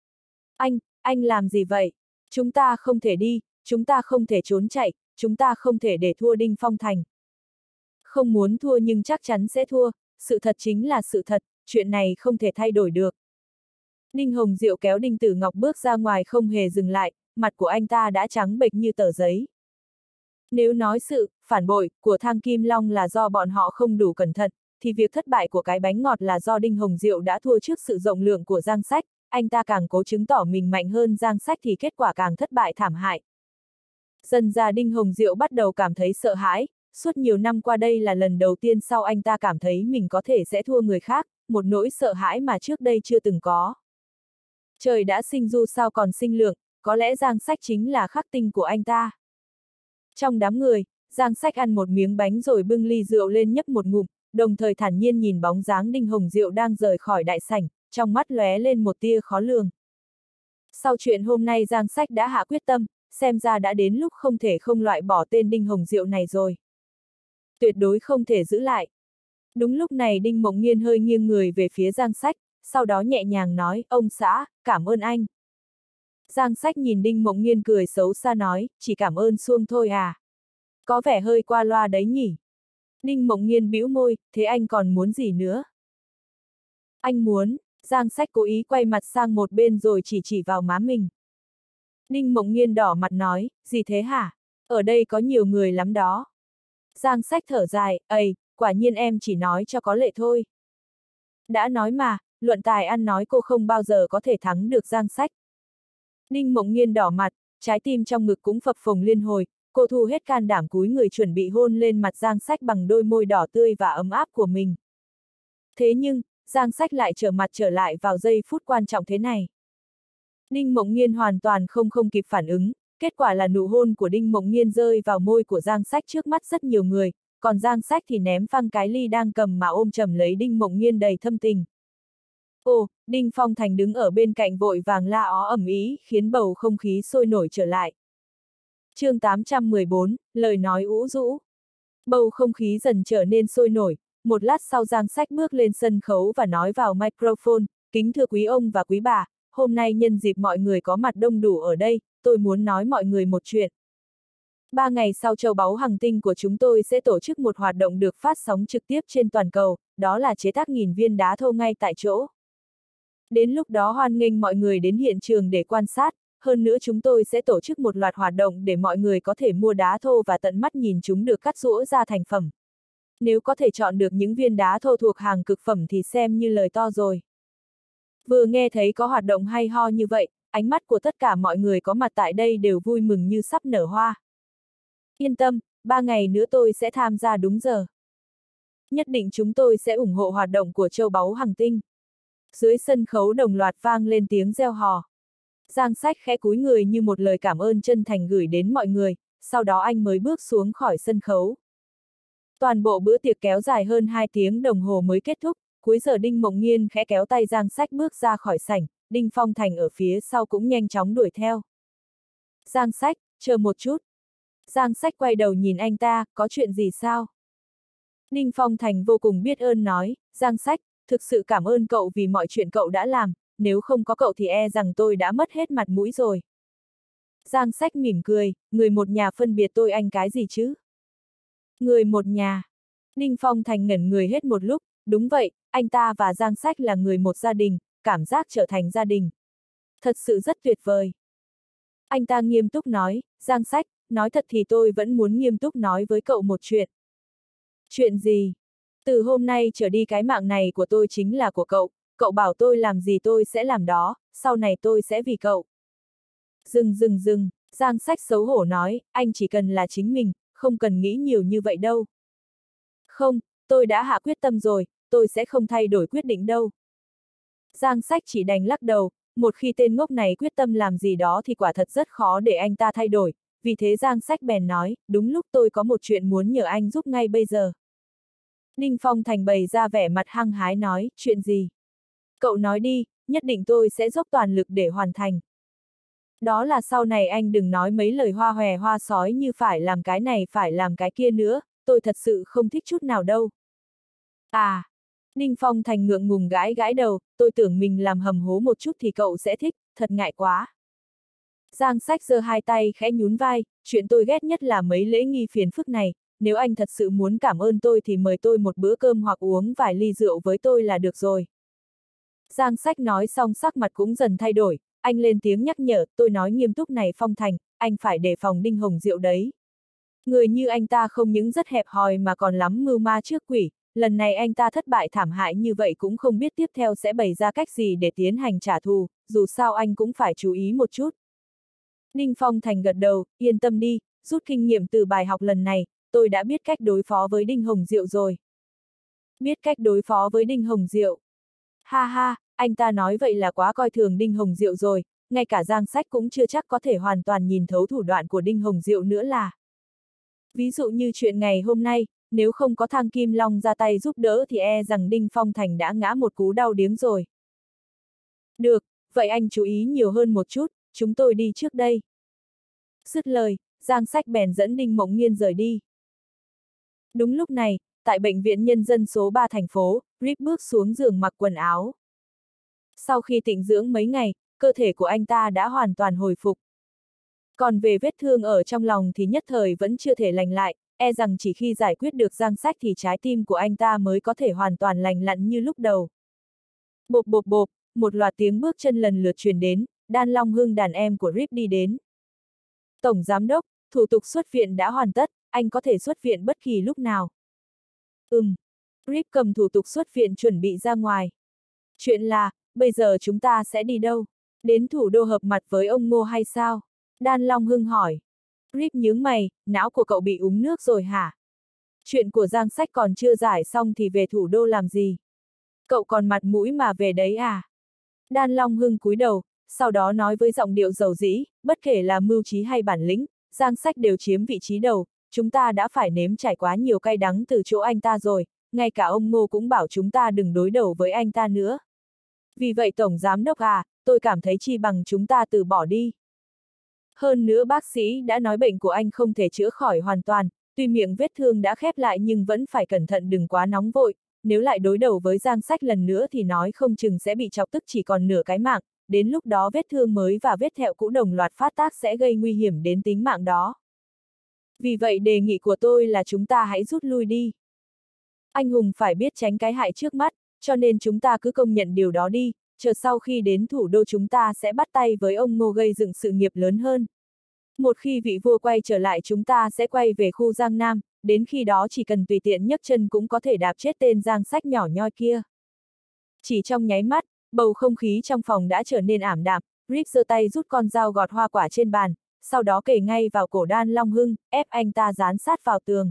Anh làm gì vậy? Chúng ta không thể đi, chúng ta không thể trốn chạy, chúng ta không thể để thua Đinh Phong Thành. Không muốn thua nhưng chắc chắn sẽ thua, sự thật chính là sự thật, chuyện này không thể thay đổi được. Đinh Hồng Diệu kéo Đinh Tử Ngọc bước ra ngoài không hề dừng lại, mặt của anh ta đã trắng bệch như tờ giấy. Nếu nói sự phản bội của Thang Kim Long là do bọn họ không đủ cẩn thận, thì việc thất bại của cái bánh ngọt là do Đinh Hồng Diệu đã thua trước sự rộng lượng của Giang Sách, anh ta càng cố chứng tỏ mình mạnh hơn Giang Sách thì kết quả càng thất bại thảm hại. Dần ra Đinh Hồng Diệu bắt đầu cảm thấy sợ hãi, suốt nhiều năm qua đây là lần đầu tiên sau anh ta cảm thấy mình có thể sẽ thua người khác, một nỗi sợ hãi mà trước đây chưa từng có. Trời đã sinh du sao còn sinh lượng, có lẽ Giang Sách chính là khắc tinh của anh ta. Trong đám người, Giang Sách ăn một miếng bánh rồi bưng ly rượu lên nhấp một ngụm, đồng thời thản nhiên nhìn bóng dáng Đinh Hồng Diệu đang rời khỏi đại sảnh, trong mắt lóe lên một tia khó lường. Sau chuyện hôm nay Giang Sách đã hạ quyết tâm, xem ra đã đến lúc không thể không loại bỏ tên Đinh Hồng Diệu này rồi. Tuyệt đối không thể giữ lại. Đúng lúc này Đinh Mộng Nghiên hơi nghiêng người về phía Giang Sách, sau đó nhẹ nhàng nói, ông xã, cảm ơn anh. Giang Sách nhìn Đinh Mộng Nghiên cười xấu xa nói, chỉ cảm ơn suông thôi à. Có vẻ hơi qua loa đấy nhỉ. Đinh Mộng Nghiên bĩu môi, thế anh còn muốn gì nữa? Anh muốn, Giang Sách cố ý quay mặt sang một bên rồi chỉ vào má mình. Đinh Mộng Nghiên đỏ mặt nói, gì thế hả? Ở đây có nhiều người lắm đó. Giang Sách thở dài, quả nhiên em chỉ nói cho có lệ thôi. Đã nói mà, luận tài ăn nói cô không bao giờ có thể thắng được Giang Sách. Đinh Mộng Nghiên đỏ mặt, trái tim trong ngực cũng phập phồng liên hồi, cô thu hết can đảm cúi người chuẩn bị hôn lên mặt Giang Sách bằng đôi môi đỏ tươi và ấm áp của mình. Thế nhưng, Giang Sách lại trở mặt trở lại vào giây phút quan trọng thế này. Đinh Mộng Nghiên hoàn toàn không kịp phản ứng, kết quả là nụ hôn của Đinh Mộng Nghiên rơi vào môi của Giang Sách trước mắt rất nhiều người, còn Giang Sách thì ném phăng cái ly đang cầm mà ôm chầm lấy Đinh Mộng Nghiên đầy thâm tình. Ồ, Đinh Phong Thành đứng ở bên cạnh vội vàng la ó ầm ĩ, khiến bầu không khí sôi nổi trở lại. Chương 814, lời nói ủ rũ. Bầu không khí dần trở nên sôi nổi, Một lát sau Giang Sách bước lên sân khấu và nói vào microphone, kính thưa quý ông và quý bà, hôm nay nhân dịp mọi người có mặt đông đủ ở đây, tôi muốn nói mọi người một chuyện. 3 ngày sau châu báu hành tinh của chúng tôi sẽ tổ chức một hoạt động được phát sóng trực tiếp trên toàn cầu, đó là chế tác 1000 viên đá thô ngay tại chỗ. Đến lúc đó hoan nghênh mọi người đến hiện trường để quan sát, hơn nữa chúng tôi sẽ tổ chức một loạt hoạt động để mọi người có thể mua đá thô và tận mắt nhìn chúng được cắt giũa ra thành phẩm. Nếu có thể chọn được những viên đá thô thuộc hàng cực phẩm thì xem như lời to rồi. Vừa nghe thấy có hoạt động hay ho như vậy, ánh mắt của tất cả mọi người có mặt tại đây đều vui mừng như sắp nở hoa. Yên tâm, 3 ngày nữa tôi sẽ tham gia đúng giờ. Nhất định chúng tôi sẽ ủng hộ hoạt động của châu báu hành tinh. Dưới sân khấu đồng loạt vang lên tiếng reo hò. Giang Sách khẽ cúi người như một lời cảm ơn chân thành gửi đến mọi người, sau đó anh mới bước xuống khỏi sân khấu. Toàn bộ bữa tiệc kéo dài hơn 2 tiếng đồng hồ mới kết thúc, cuối giờ Đinh Mộng Nghiên khẽ kéo tay Giang Sách bước ra khỏi sảnh, Đinh Phong Thành ở phía sau cũng nhanh chóng đuổi theo. Giang Sách, chờ một chút. Giang Sách quay đầu nhìn anh ta, có chuyện gì sao? Đinh Phong Thành vô cùng biết ơn nói, Giang Sách, thực sự cảm ơn cậu vì mọi chuyện cậu đã làm, nếu không có cậu thì e rằng tôi đã mất hết mặt mũi rồi. Giang Sách mỉm cười, người một nhà phân biệt tôi anh cái gì chứ? Người một nhà. Đinh Phong Thành ngẩn người hết một lúc, đúng vậy, anh ta và Giang Sách là người một gia đình, cảm giác trở thành gia đình. Thật sự rất tuyệt vời. Anh ta nghiêm túc nói, Giang Sách, nói thật thì tôi vẫn muốn nghiêm túc nói với cậu một chuyện. Chuyện gì? Từ hôm nay trở đi cái mạng này của tôi chính là của cậu bảo tôi làm gì tôi sẽ làm đó, sau này tôi sẽ vì cậu. Dừng, Giang Sách xấu hổ nói, anh chỉ cần là chính mình, không cần nghĩ nhiều như vậy đâu. Không, tôi đã hạ quyết tâm rồi, tôi sẽ không thay đổi quyết định đâu. Giang Sách chỉ đành lắc đầu, một khi tên ngốc này quyết tâm làm gì đó thì quả thật rất khó để anh ta thay đổi, vì thế Giang Sách bèn nói, đúng lúc tôi có một chuyện muốn nhờ anh giúp ngay bây giờ. Đinh Phong Thành bày ra vẻ mặt hăng hái nói, chuyện gì? Cậu nói đi, nhất định tôi sẽ dốc toàn lực để hoàn thành. Đó là sau này anh đừng nói mấy lời hoa hòe hoa sói như phải làm cái này phải làm cái kia nữa, tôi thật sự không thích chút nào đâu. À! Đinh Phong Thành ngượng ngùng gãi gãi đầu, tôi tưởng mình làm hầm hố một chút thì cậu sẽ thích, thật ngại quá. Giang Sách giơ hai tay khẽ nhún vai, chuyện tôi ghét nhất là mấy lễ nghi phiền phức này, nếu anh thật sự muốn cảm ơn tôi thì mời tôi một bữa cơm hoặc uống vài ly rượu với tôi là được rồi. Giang Sách nói xong sắc mặt cũng dần thay đổi, anh lên tiếng nhắc nhở, tôi nói nghiêm túc này Phong Thành, anh phải đề phòng Đinh Hồng Diệu đấy. Người như anh ta không những rất hẹp hòi mà còn lắm mưu ma trước quỷ, lần này anh ta thất bại thảm hại như vậy cũng không biết tiếp theo sẽ bày ra cách gì để tiến hành trả thù, dù sao anh cũng phải chú ý một chút. Đinh Phong Thành gật đầu, yên tâm đi, rút kinh nghiệm từ bài học lần này, tôi đã biết cách đối phó với Đinh Hồng Diệu rồi. Biết cách đối phó với Đinh Hồng Diệu. Ha ha, anh ta nói vậy là quá coi thường Đinh Hồng Diệu rồi, ngay cả Giang Sách cũng chưa chắc có thể hoàn toàn nhìn thấu thủ đoạn của Đinh Hồng Diệu nữa là. Ví dụ như chuyện ngày hôm nay, nếu không có Thang Kim Long ra tay giúp đỡ thì e rằng Đinh Phong Thành đã ngã một cú đau điếng rồi. Được, vậy anh chú ý nhiều hơn một chút, chúng tôi đi trước đây. Dứt lời, Giang Sách bèn dẫn Đinh Mộng Nghiên rời đi. Đúng lúc này, tại Bệnh viện Nhân dân số 3 thành phố, Rip bước xuống giường mặc quần áo. Sau khi tịnh dưỡng mấy ngày, cơ thể của anh ta đã hoàn toàn hồi phục. Còn về vết thương ở trong lòng thì nhất thời vẫn chưa thể lành lại, e rằng chỉ khi giải quyết được Giang Sách thì trái tim của anh ta mới có thể hoàn toàn lành lặn như lúc đầu. Bộp bộp bộp, một loạt tiếng bước chân lần lượt truyền đến, Đan Long Hưng đàn em của Rip đi đến. Tổng Giám đốc, thủ tục xuất viện đã hoàn tất, anh có thể xuất viện bất kỳ lúc nào. Rip cầm thủ tục xuất viện chuẩn bị ra ngoài. Chuyện là, bây giờ chúng ta sẽ đi đâu? Đến thủ đô hợp mặt với ông Ngô hay sao? Đan Long Hưng hỏi. Rip nhướng mày, não của cậu bị úng nước rồi hả? Chuyện của Giang Sách còn chưa giải xong thì về thủ đô làm gì? Cậu còn mặt mũi mà về đấy à? Đan Long Hưng cúi đầu, sau đó nói với giọng điệu dầu dĩ, bất kể là mưu trí hay bản lĩnh, Giang Sách đều chiếm vị trí đầu, chúng ta đã phải nếm trải quá nhiều cay đắng từ chỗ anh ta rồi, ngay cả ông Ngô cũng bảo chúng ta đừng đối đầu với anh ta nữa. Vì vậy Tổng Giám đốc à, tôi cảm thấy chi bằng chúng ta từ bỏ đi. Hơn nữa bác sĩ đã nói bệnh của anh không thể chữa khỏi hoàn toàn, Tuy miệng vết thương đã khép lại nhưng vẫn phải cẩn thận đừng quá nóng vội, nếu lại đối đầu với Giang Sách lần nữa thì nói không chừng sẽ bị chọc tức chỉ còn nửa cái mạng, đến lúc đó vết thương mới và vết thẹo cũ đồng loạt phát tác sẽ gây nguy hiểm đến tính mạng đó. Vì vậy đề nghị của tôi là chúng ta hãy rút lui đi. Anh hùng phải biết tránh cái hại trước mắt, cho nên chúng ta cứ công nhận điều đó đi, chờ sau khi đến thủ đô chúng ta sẽ bắt tay với ông Ngô gây dựng sự nghiệp lớn hơn. Một khi vị vua quay trở lại chúng ta sẽ quay về khu Giang Nam, đến khi đó chỉ cần tùy tiện nhấc chân cũng có thể đạp chết tên Giang Sách nhỏ nhoi kia. Chỉ trong nháy mắt, bầu không khí trong phòng đã trở nên ảm đạm, Rip giơ tay rút con dao gọt hoa quả trên bàn, sau đó kề ngay vào cổ Đan Long Hưng, ép anh ta dán sát vào tường.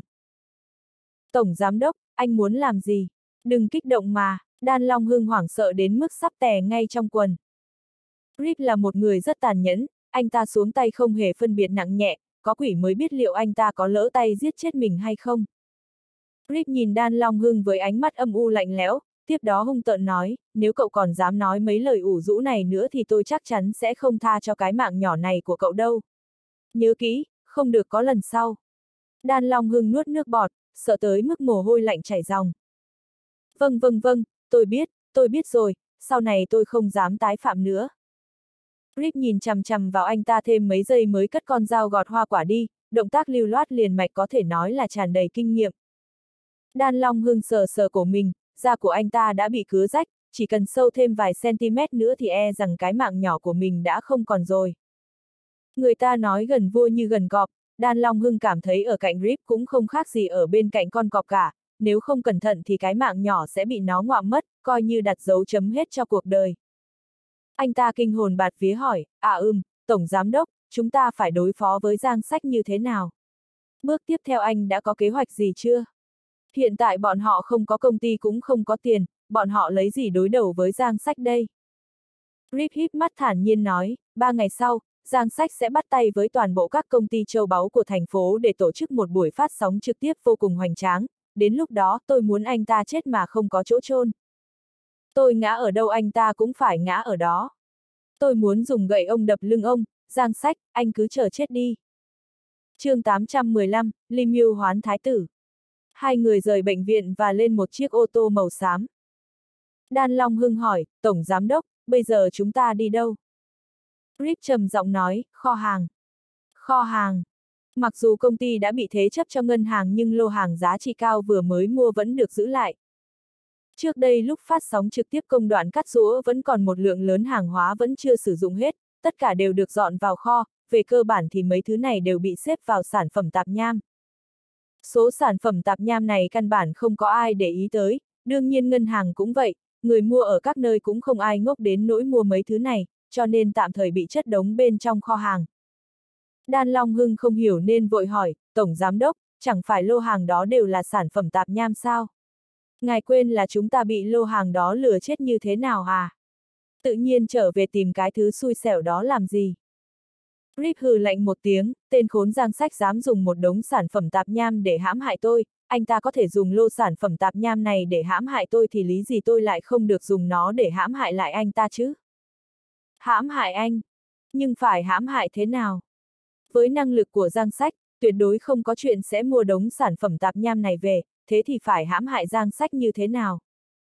Tổng giám đốc, anh muốn làm gì? Đừng kích động mà, Đan Long Hưng hoảng sợ đến mức sắp tè ngay trong quần. Rip là một người rất tàn nhẫn, anh ta xuống tay không hề phân biệt nặng nhẹ, có quỷ mới biết liệu anh ta có lỡ tay giết chết mình hay không. Rip nhìn Đan Long Hưng với ánh mắt âm u lạnh lẽo, tiếp đó hung tợn nói, nếu cậu còn dám nói mấy lời ủ rũ này nữa thì tôi chắc chắn sẽ không tha cho cái mạng nhỏ này của cậu đâu. Nhớ kỹ, không được có lần sau. Đan Long Hưng nuốt nước bọt, sợ tới mức mồ hôi lạnh chảy ròng. Vâng, tôi biết rồi, sau này tôi không dám tái phạm nữa. Rip nhìn chằm chằm vào anh ta thêm mấy giây mới cất con dao gọt hoa quả đi, động tác lưu loát liền mạch có thể nói là tràn đầy kinh nghiệm. Đan Long Hưng sờ sờ cổ mình, da của anh ta đã bị cứa rách, chỉ cần sâu thêm vài cm nữa thì e rằng cái mạng nhỏ của mình đã không còn rồi. Người ta nói gần vua như gần cọp, Đan Long Hưng cảm thấy ở cạnh Rip cũng không khác gì ở bên cạnh con cọp cả, nếu không cẩn thận thì cái mạng nhỏ sẽ bị nó ngoạm mất, coi như đặt dấu chấm hết cho cuộc đời. Anh ta kinh hồn bạt vía hỏi, Tổng giám đốc, chúng ta phải đối phó với Giang Sách như thế nào? Bước tiếp theo anh đã có kế hoạch gì chưa? Hiện tại bọn họ không có công ty cũng không có tiền, bọn họ lấy gì đối đầu với Giang Sách đây? Rip híp mắt thản nhiên nói, 3 ngày sau, Giang Sách sẽ bắt tay với toàn bộ các công ty châu báu của thành phố để tổ chức một buổi phát sóng trực tiếp vô cùng hoành tráng, đến lúc đó tôi muốn anh ta chết mà không có chỗ chôn. Tôi ngã ở đâu anh ta cũng phải ngã ở đó. Tôi muốn dùng gậy ông đập lưng ông, Giang Sách, anh cứ chờ chết đi. Chương 815, Ly Mưu hoán thái tử. Hai người rời bệnh viện và lên một chiếc ô tô màu xám. Đan Long Hưng hỏi, Tổng Giám đốc, bây giờ chúng ta đi đâu? Rip trầm giọng nói, kho hàng. Kho hàng. Mặc dù công ty đã bị thế chấp cho ngân hàng nhưng lô hàng giá trị cao vừa mới mua vẫn được giữ lại. Trước đây lúc phát sóng trực tiếp công đoạn cắt rũa vẫn còn một lượng lớn hàng hóa vẫn chưa sử dụng hết, tất cả đều được dọn vào kho, về cơ bản thì mấy thứ này đều bị xếp vào sản phẩm tạp nham. Số sản phẩm tạp nham này căn bản không có ai để ý tới, đương nhiên ngân hàng cũng vậy, người mua ở các nơi cũng không ai ngốc đến nỗi mua mấy thứ này, cho nên tạm thời bị chất đống bên trong kho hàng. Đan Long Hưng không hiểu nên vội hỏi, Tổng Giám đốc, chẳng phải lô hàng đó đều là sản phẩm tạp nham sao? Ngài quên là chúng ta bị lô hàng đó lừa chết như thế nào à? Tự nhiên trở về tìm cái thứ xui xẻo đó làm gì? Rip hừ lạnh một tiếng, tên khốn Giang Sách dám dùng một đống sản phẩm tạp nham để hãm hại tôi, anh ta có thể dùng lô sản phẩm tạp nham này để hãm hại tôi thì lý gì tôi lại không được dùng nó để hãm hại lại anh ta chứ? Hãm hại anh? Nhưng phải hãm hại thế nào? Với năng lực của Giang Sách, tuyệt đối không có chuyện sẽ mua đống sản phẩm tạp nham này về, thế thì phải hãm hại Giang Sách như thế nào?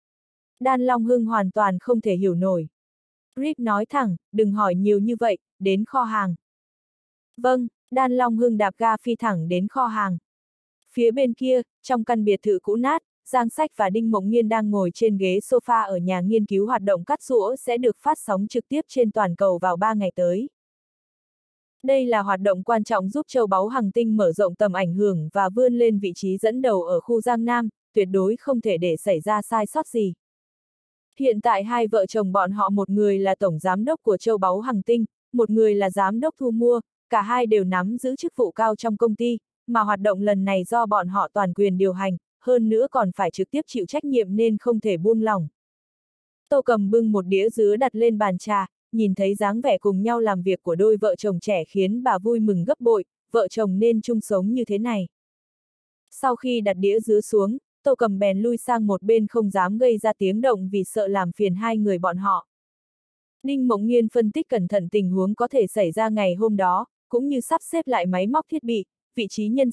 Đan Long Hưng hoàn toàn không thể hiểu nổi. Rip nói thẳng, đừng hỏi nhiều như vậy, đến kho hàng. Vâng, Đan Long Hưng đạp ga phi thẳng đến kho hàng. Phía bên kia, trong căn biệt thự cũ nát, Giang Sách và Đinh Mộng Nhiên đang ngồi trên ghế sofa ở nhà nghiên cứu hoạt động cắt rũa sẽ được phát sóng trực tiếp trên toàn cầu vào 3 ngày tới. Đây là hoạt động quan trọng giúp châu báu Hằng Tinh mở rộng tầm ảnh hưởng và vươn lên vị trí dẫn đầu ở khu Giang Nam, tuyệt đối không thể để xảy ra sai sót gì. Hiện tại hai vợ chồng bọn họ, một người là tổng giám đốc của châu báu Hằng Tinh, một người là giám đốc thu mua, cả hai đều nắm giữ chức vụ cao trong công ty, mà hoạt động lần này do bọn họ toàn quyền điều hành, hơn nữa còn phải trực tiếp chịu trách nhiệm nên không thể buông lỏng. Tô Cầm bưng một đĩa dứa đặt lên bàn trà, nhìn thấy dáng vẻ cùng nhau làm việc của đôi vợ chồng trẻ khiến bà vui mừng gấp bội, vợ chồng nên chung sống như thế này. Sau khi đặt đĩa dứa xuống, Tô Cầm bèn lui sang một bên không dám gây ra tiếng động vì sợ làm phiền hai người bọn họ. Đinh Mộng Nhiên phân tích cẩn thận tình huống có thể xảy ra ngày hôm đó, cũng như sắp xếp lại máy móc thiết bị, vị trí nhân sự,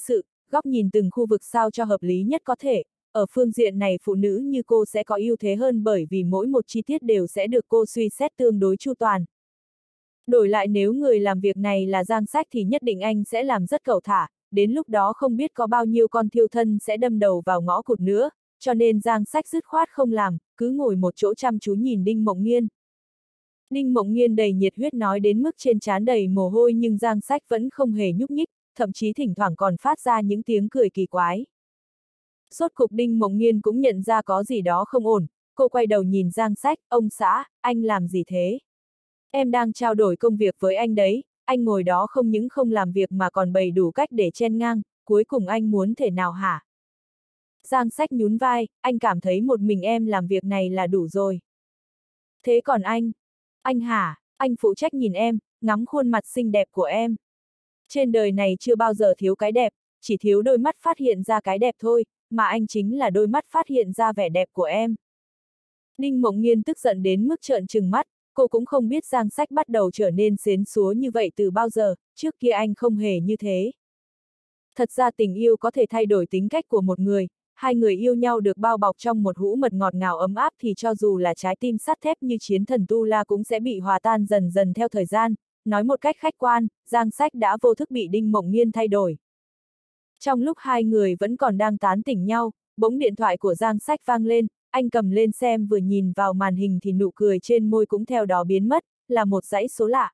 góc nhìn từng khu vực sao cho hợp lý nhất có thể. Ở phương diện này phụ nữ như cô sẽ có ưu thế hơn bởi vì mỗi một chi tiết đều sẽ được cô suy xét tương đối chu toàn. Đổi lại nếu người làm việc này là Giang Sách thì nhất định anh sẽ làm rất cẩu thả, đến lúc đó không biết có bao nhiêu con thiêu thân sẽ đâm đầu vào ngõ cụt nữa, cho nên Giang Sách dứt khoát không làm, cứ ngồi một chỗ chăm chú nhìn Đinh Mộng Nghiên. Đinh Mộng Nghiên đầy nhiệt huyết nói đến mức trên trán đầy mồ hôi nhưng Giang Sách vẫn không hề nhúc nhích, thậm chí thỉnh thoảng còn phát ra những tiếng cười kỳ quái. Rốt cục Đinh Mộng Nghiên cũng nhận ra có gì đó không ổn, cô quay đầu nhìn Giang Sách, ông xã, anh làm gì thế? Em đang trao đổi công việc với anh đấy, anh ngồi đó không những không làm việc mà còn bày đủ cách để chen ngang, cuối cùng anh muốn thế nào hả? Giang Sách nhún vai, anh cảm thấy một mình em làm việc này là đủ rồi. Thế còn anh hả, anh phụ trách nhìn em, ngắm khuôn mặt xinh đẹp của em. Trên đời này chưa bao giờ thiếu cái đẹp, chỉ thiếu đôi mắt phát hiện ra cái đẹp thôi, mà anh chính là đôi mắt phát hiện ra vẻ đẹp của em. Đinh Mộng Nghiên tức giận đến mức trợn trừng mắt, cô cũng không biết Giang Sách bắt đầu trở nên xến xúa như vậy từ bao giờ, trước kia anh không hề như thế. Thật ra tình yêu có thể thay đổi tính cách của một người, hai người yêu nhau được bao bọc trong một hũ mật ngọt ngào ấm áp thì cho dù là trái tim sắt thép như chiến thần Tu La cũng sẽ bị hòa tan dần dần theo thời gian, nói một cách khách quan, Giang Sách đã vô thức bị Đinh Mộng Nghiên thay đổi. Trong lúc hai người vẫn còn đang tán tỉnh nhau, bỗng điện thoại của Giang Sách vang lên, anh cầm lên xem vừa nhìn vào màn hình thì nụ cười trên môi cũng theo đó biến mất, là một dãy số lạ.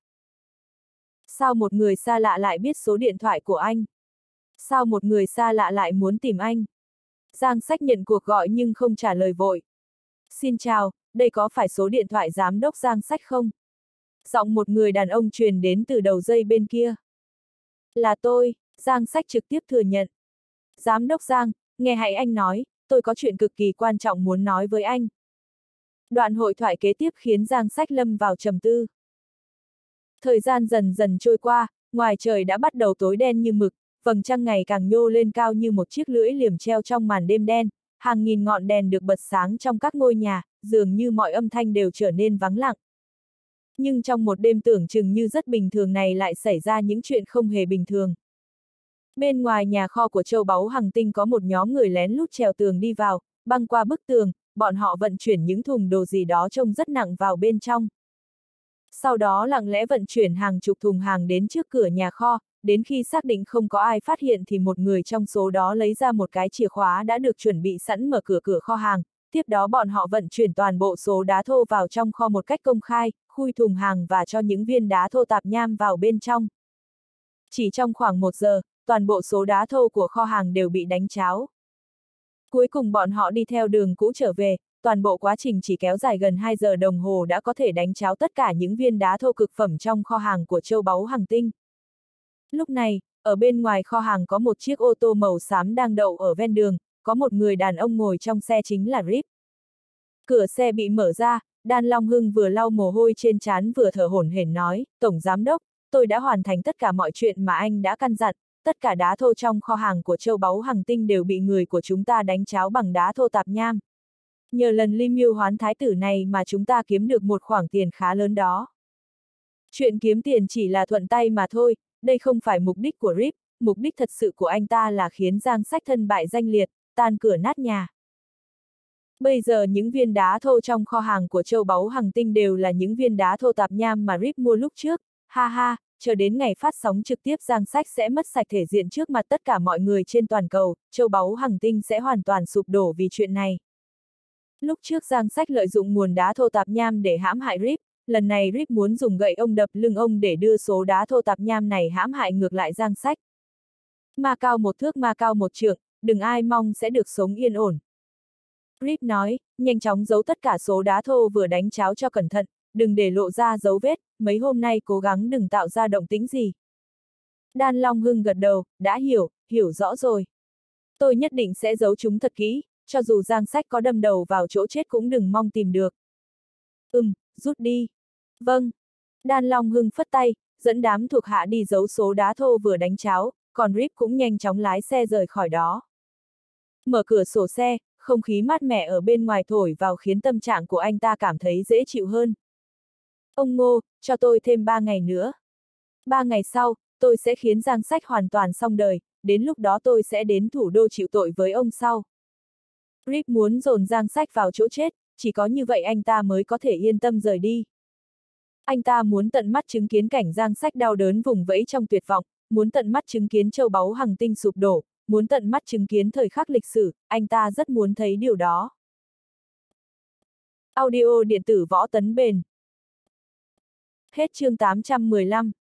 Sao một người xa lạ lại biết số điện thoại của anh? Sao một người xa lạ lại muốn tìm anh? Giang Sách nhận cuộc gọi nhưng không trả lời vội. Xin chào, đây có phải số điện thoại giám đốc Giang Sách không? Giọng một người đàn ông truyền đến từ đầu dây bên kia. Là tôi, Giang Sách trực tiếp thừa nhận. Giám đốc Giang, nghe hãy anh nói, tôi có chuyện cực kỳ quan trọng muốn nói với anh. Đoạn hội thoại kế tiếp khiến Giang Sách lâm vào trầm tư. Thời gian dần dần trôi qua, ngoài trời đã bắt đầu tối đen như mực, vầng trăng ngày càng nhô lên cao như một chiếc lưỡi liềm treo trong màn đêm đen, hàng nghìn ngọn đèn được bật sáng trong các ngôi nhà, dường như mọi âm thanh đều trở nên vắng lặng. Nhưng trong một đêm tưởng chừng như rất bình thường này lại xảy ra những chuyện không hề bình thường. Bên ngoài nhà kho của châu báu Hằng Tinh có một nhóm người lén lút trèo tường đi vào, băng qua bức tường, bọn họ vận chuyển những thùng đồ gì đó trông rất nặng vào bên trong. Sau đó lặng lẽ vận chuyển hàng chục thùng hàng đến trước cửa nhà kho, đến khi xác định không có ai phát hiện thì một người trong số đó lấy ra một cái chìa khóa đã được chuẩn bị sẵn mở cửa kho hàng, tiếp đó bọn họ vận chuyển toàn bộ số đá thô vào trong kho một cách công khai, khui thùng hàng và cho những viên đá thô tạp nham vào bên trong. Chỉ trong khoảng 1 giờ, toàn bộ số đá thô của kho hàng đều bị đánh tráo. Cuối cùng bọn họ đi theo đường cũ trở về, toàn bộ quá trình chỉ kéo dài gần 2 giờ đồng hồ đã có thể đánh tráo tất cả những viên đá thô cực phẩm trong kho hàng của châu báu Hằng Tinh. Lúc này, ở bên ngoài kho hàng có một chiếc ô tô màu xám đang đậu ở ven đường, có một người đàn ông ngồi trong xe chính là Rip. Cửa xe bị mở ra, Đan Long Hưng vừa lau mồ hôi trên trán vừa thở hổn hển nói, Tổng Giám đốc, tôi đã hoàn thành tất cả mọi chuyện mà anh đã căn dặn, tất cả đá thô trong kho hàng của châu báu Hằng Tinh đều bị người của chúng ta đánh tráo bằng đá thô tạp nham. Nhờ lần ly mưu hoán thái tử này mà chúng ta kiếm được một khoản tiền khá lớn đó. Chuyện kiếm tiền chỉ là thuận tay mà thôi, đây không phải mục đích của Rip, mục đích thật sự của anh ta là khiến Giang Sách thân bại danh liệt, tan cửa nát nhà. Bây giờ những viên đá thô trong kho hàng của châu báu Hằng Tinh đều là những viên đá thô tạp nham mà Rip mua lúc trước, ha ha, chờ đến ngày phát sóng trực tiếp Giang Sách sẽ mất sạch thể diện trước mặt tất cả mọi người trên toàn cầu, châu báu Hằng Tinh sẽ hoàn toàn sụp đổ vì chuyện này. Lúc trước Giang Sách lợi dụng nguồn đá thô tạp nham để hãm hại Rip, lần này Rip muốn dùng gậy ông đập lưng ông để đưa số đá thô tạp nham này hãm hại ngược lại Giang Sách. Ma cao một thước ma cao một trượng, đừng ai mong sẽ được sống yên ổn. Rip nói, nhanh chóng giấu tất cả số đá thô vừa đánh tráo cho cẩn thận, đừng để lộ ra dấu vết, mấy hôm nay cố gắng đừng tạo ra động tĩnh gì. Đan Long Hưng gật đầu, đã hiểu rõ rồi. Tôi nhất định sẽ giấu chúng thật kỹ, cho dù Giang Sách có đâm đầu vào chỗ chết cũng đừng mong tìm được. Rút đi. Vâng. Đan Long Hưng phất tay, dẫn đám thuộc hạ đi giấu số đá thô vừa đánh tráo, còn Rip cũng nhanh chóng lái xe rời khỏi đó. Mở cửa sổ xe, không khí mát mẻ ở bên ngoài thổi vào khiến tâm trạng của anh ta cảm thấy dễ chịu hơn. Ông Ngô, cho tôi thêm 3 ngày nữa. 3 ngày sau, tôi sẽ khiến Giang Sách hoàn toàn xong đời, đến lúc đó tôi sẽ đến thủ đô chịu tội với ông sau. Rip muốn dồn Giang Sách vào chỗ chết, chỉ có như vậy anh ta mới có thể yên tâm rời đi. Anh ta muốn tận mắt chứng kiến cảnh Giang Sách đau đớn vùng vẫy trong tuyệt vọng, muốn tận mắt chứng kiến châu báu Hằng Tinh sụp đổ, muốn tận mắt chứng kiến thời khắc lịch sử, anh ta rất muốn thấy điều đó. Audio điện tử Võ Tấn Bền. Hết chương 815.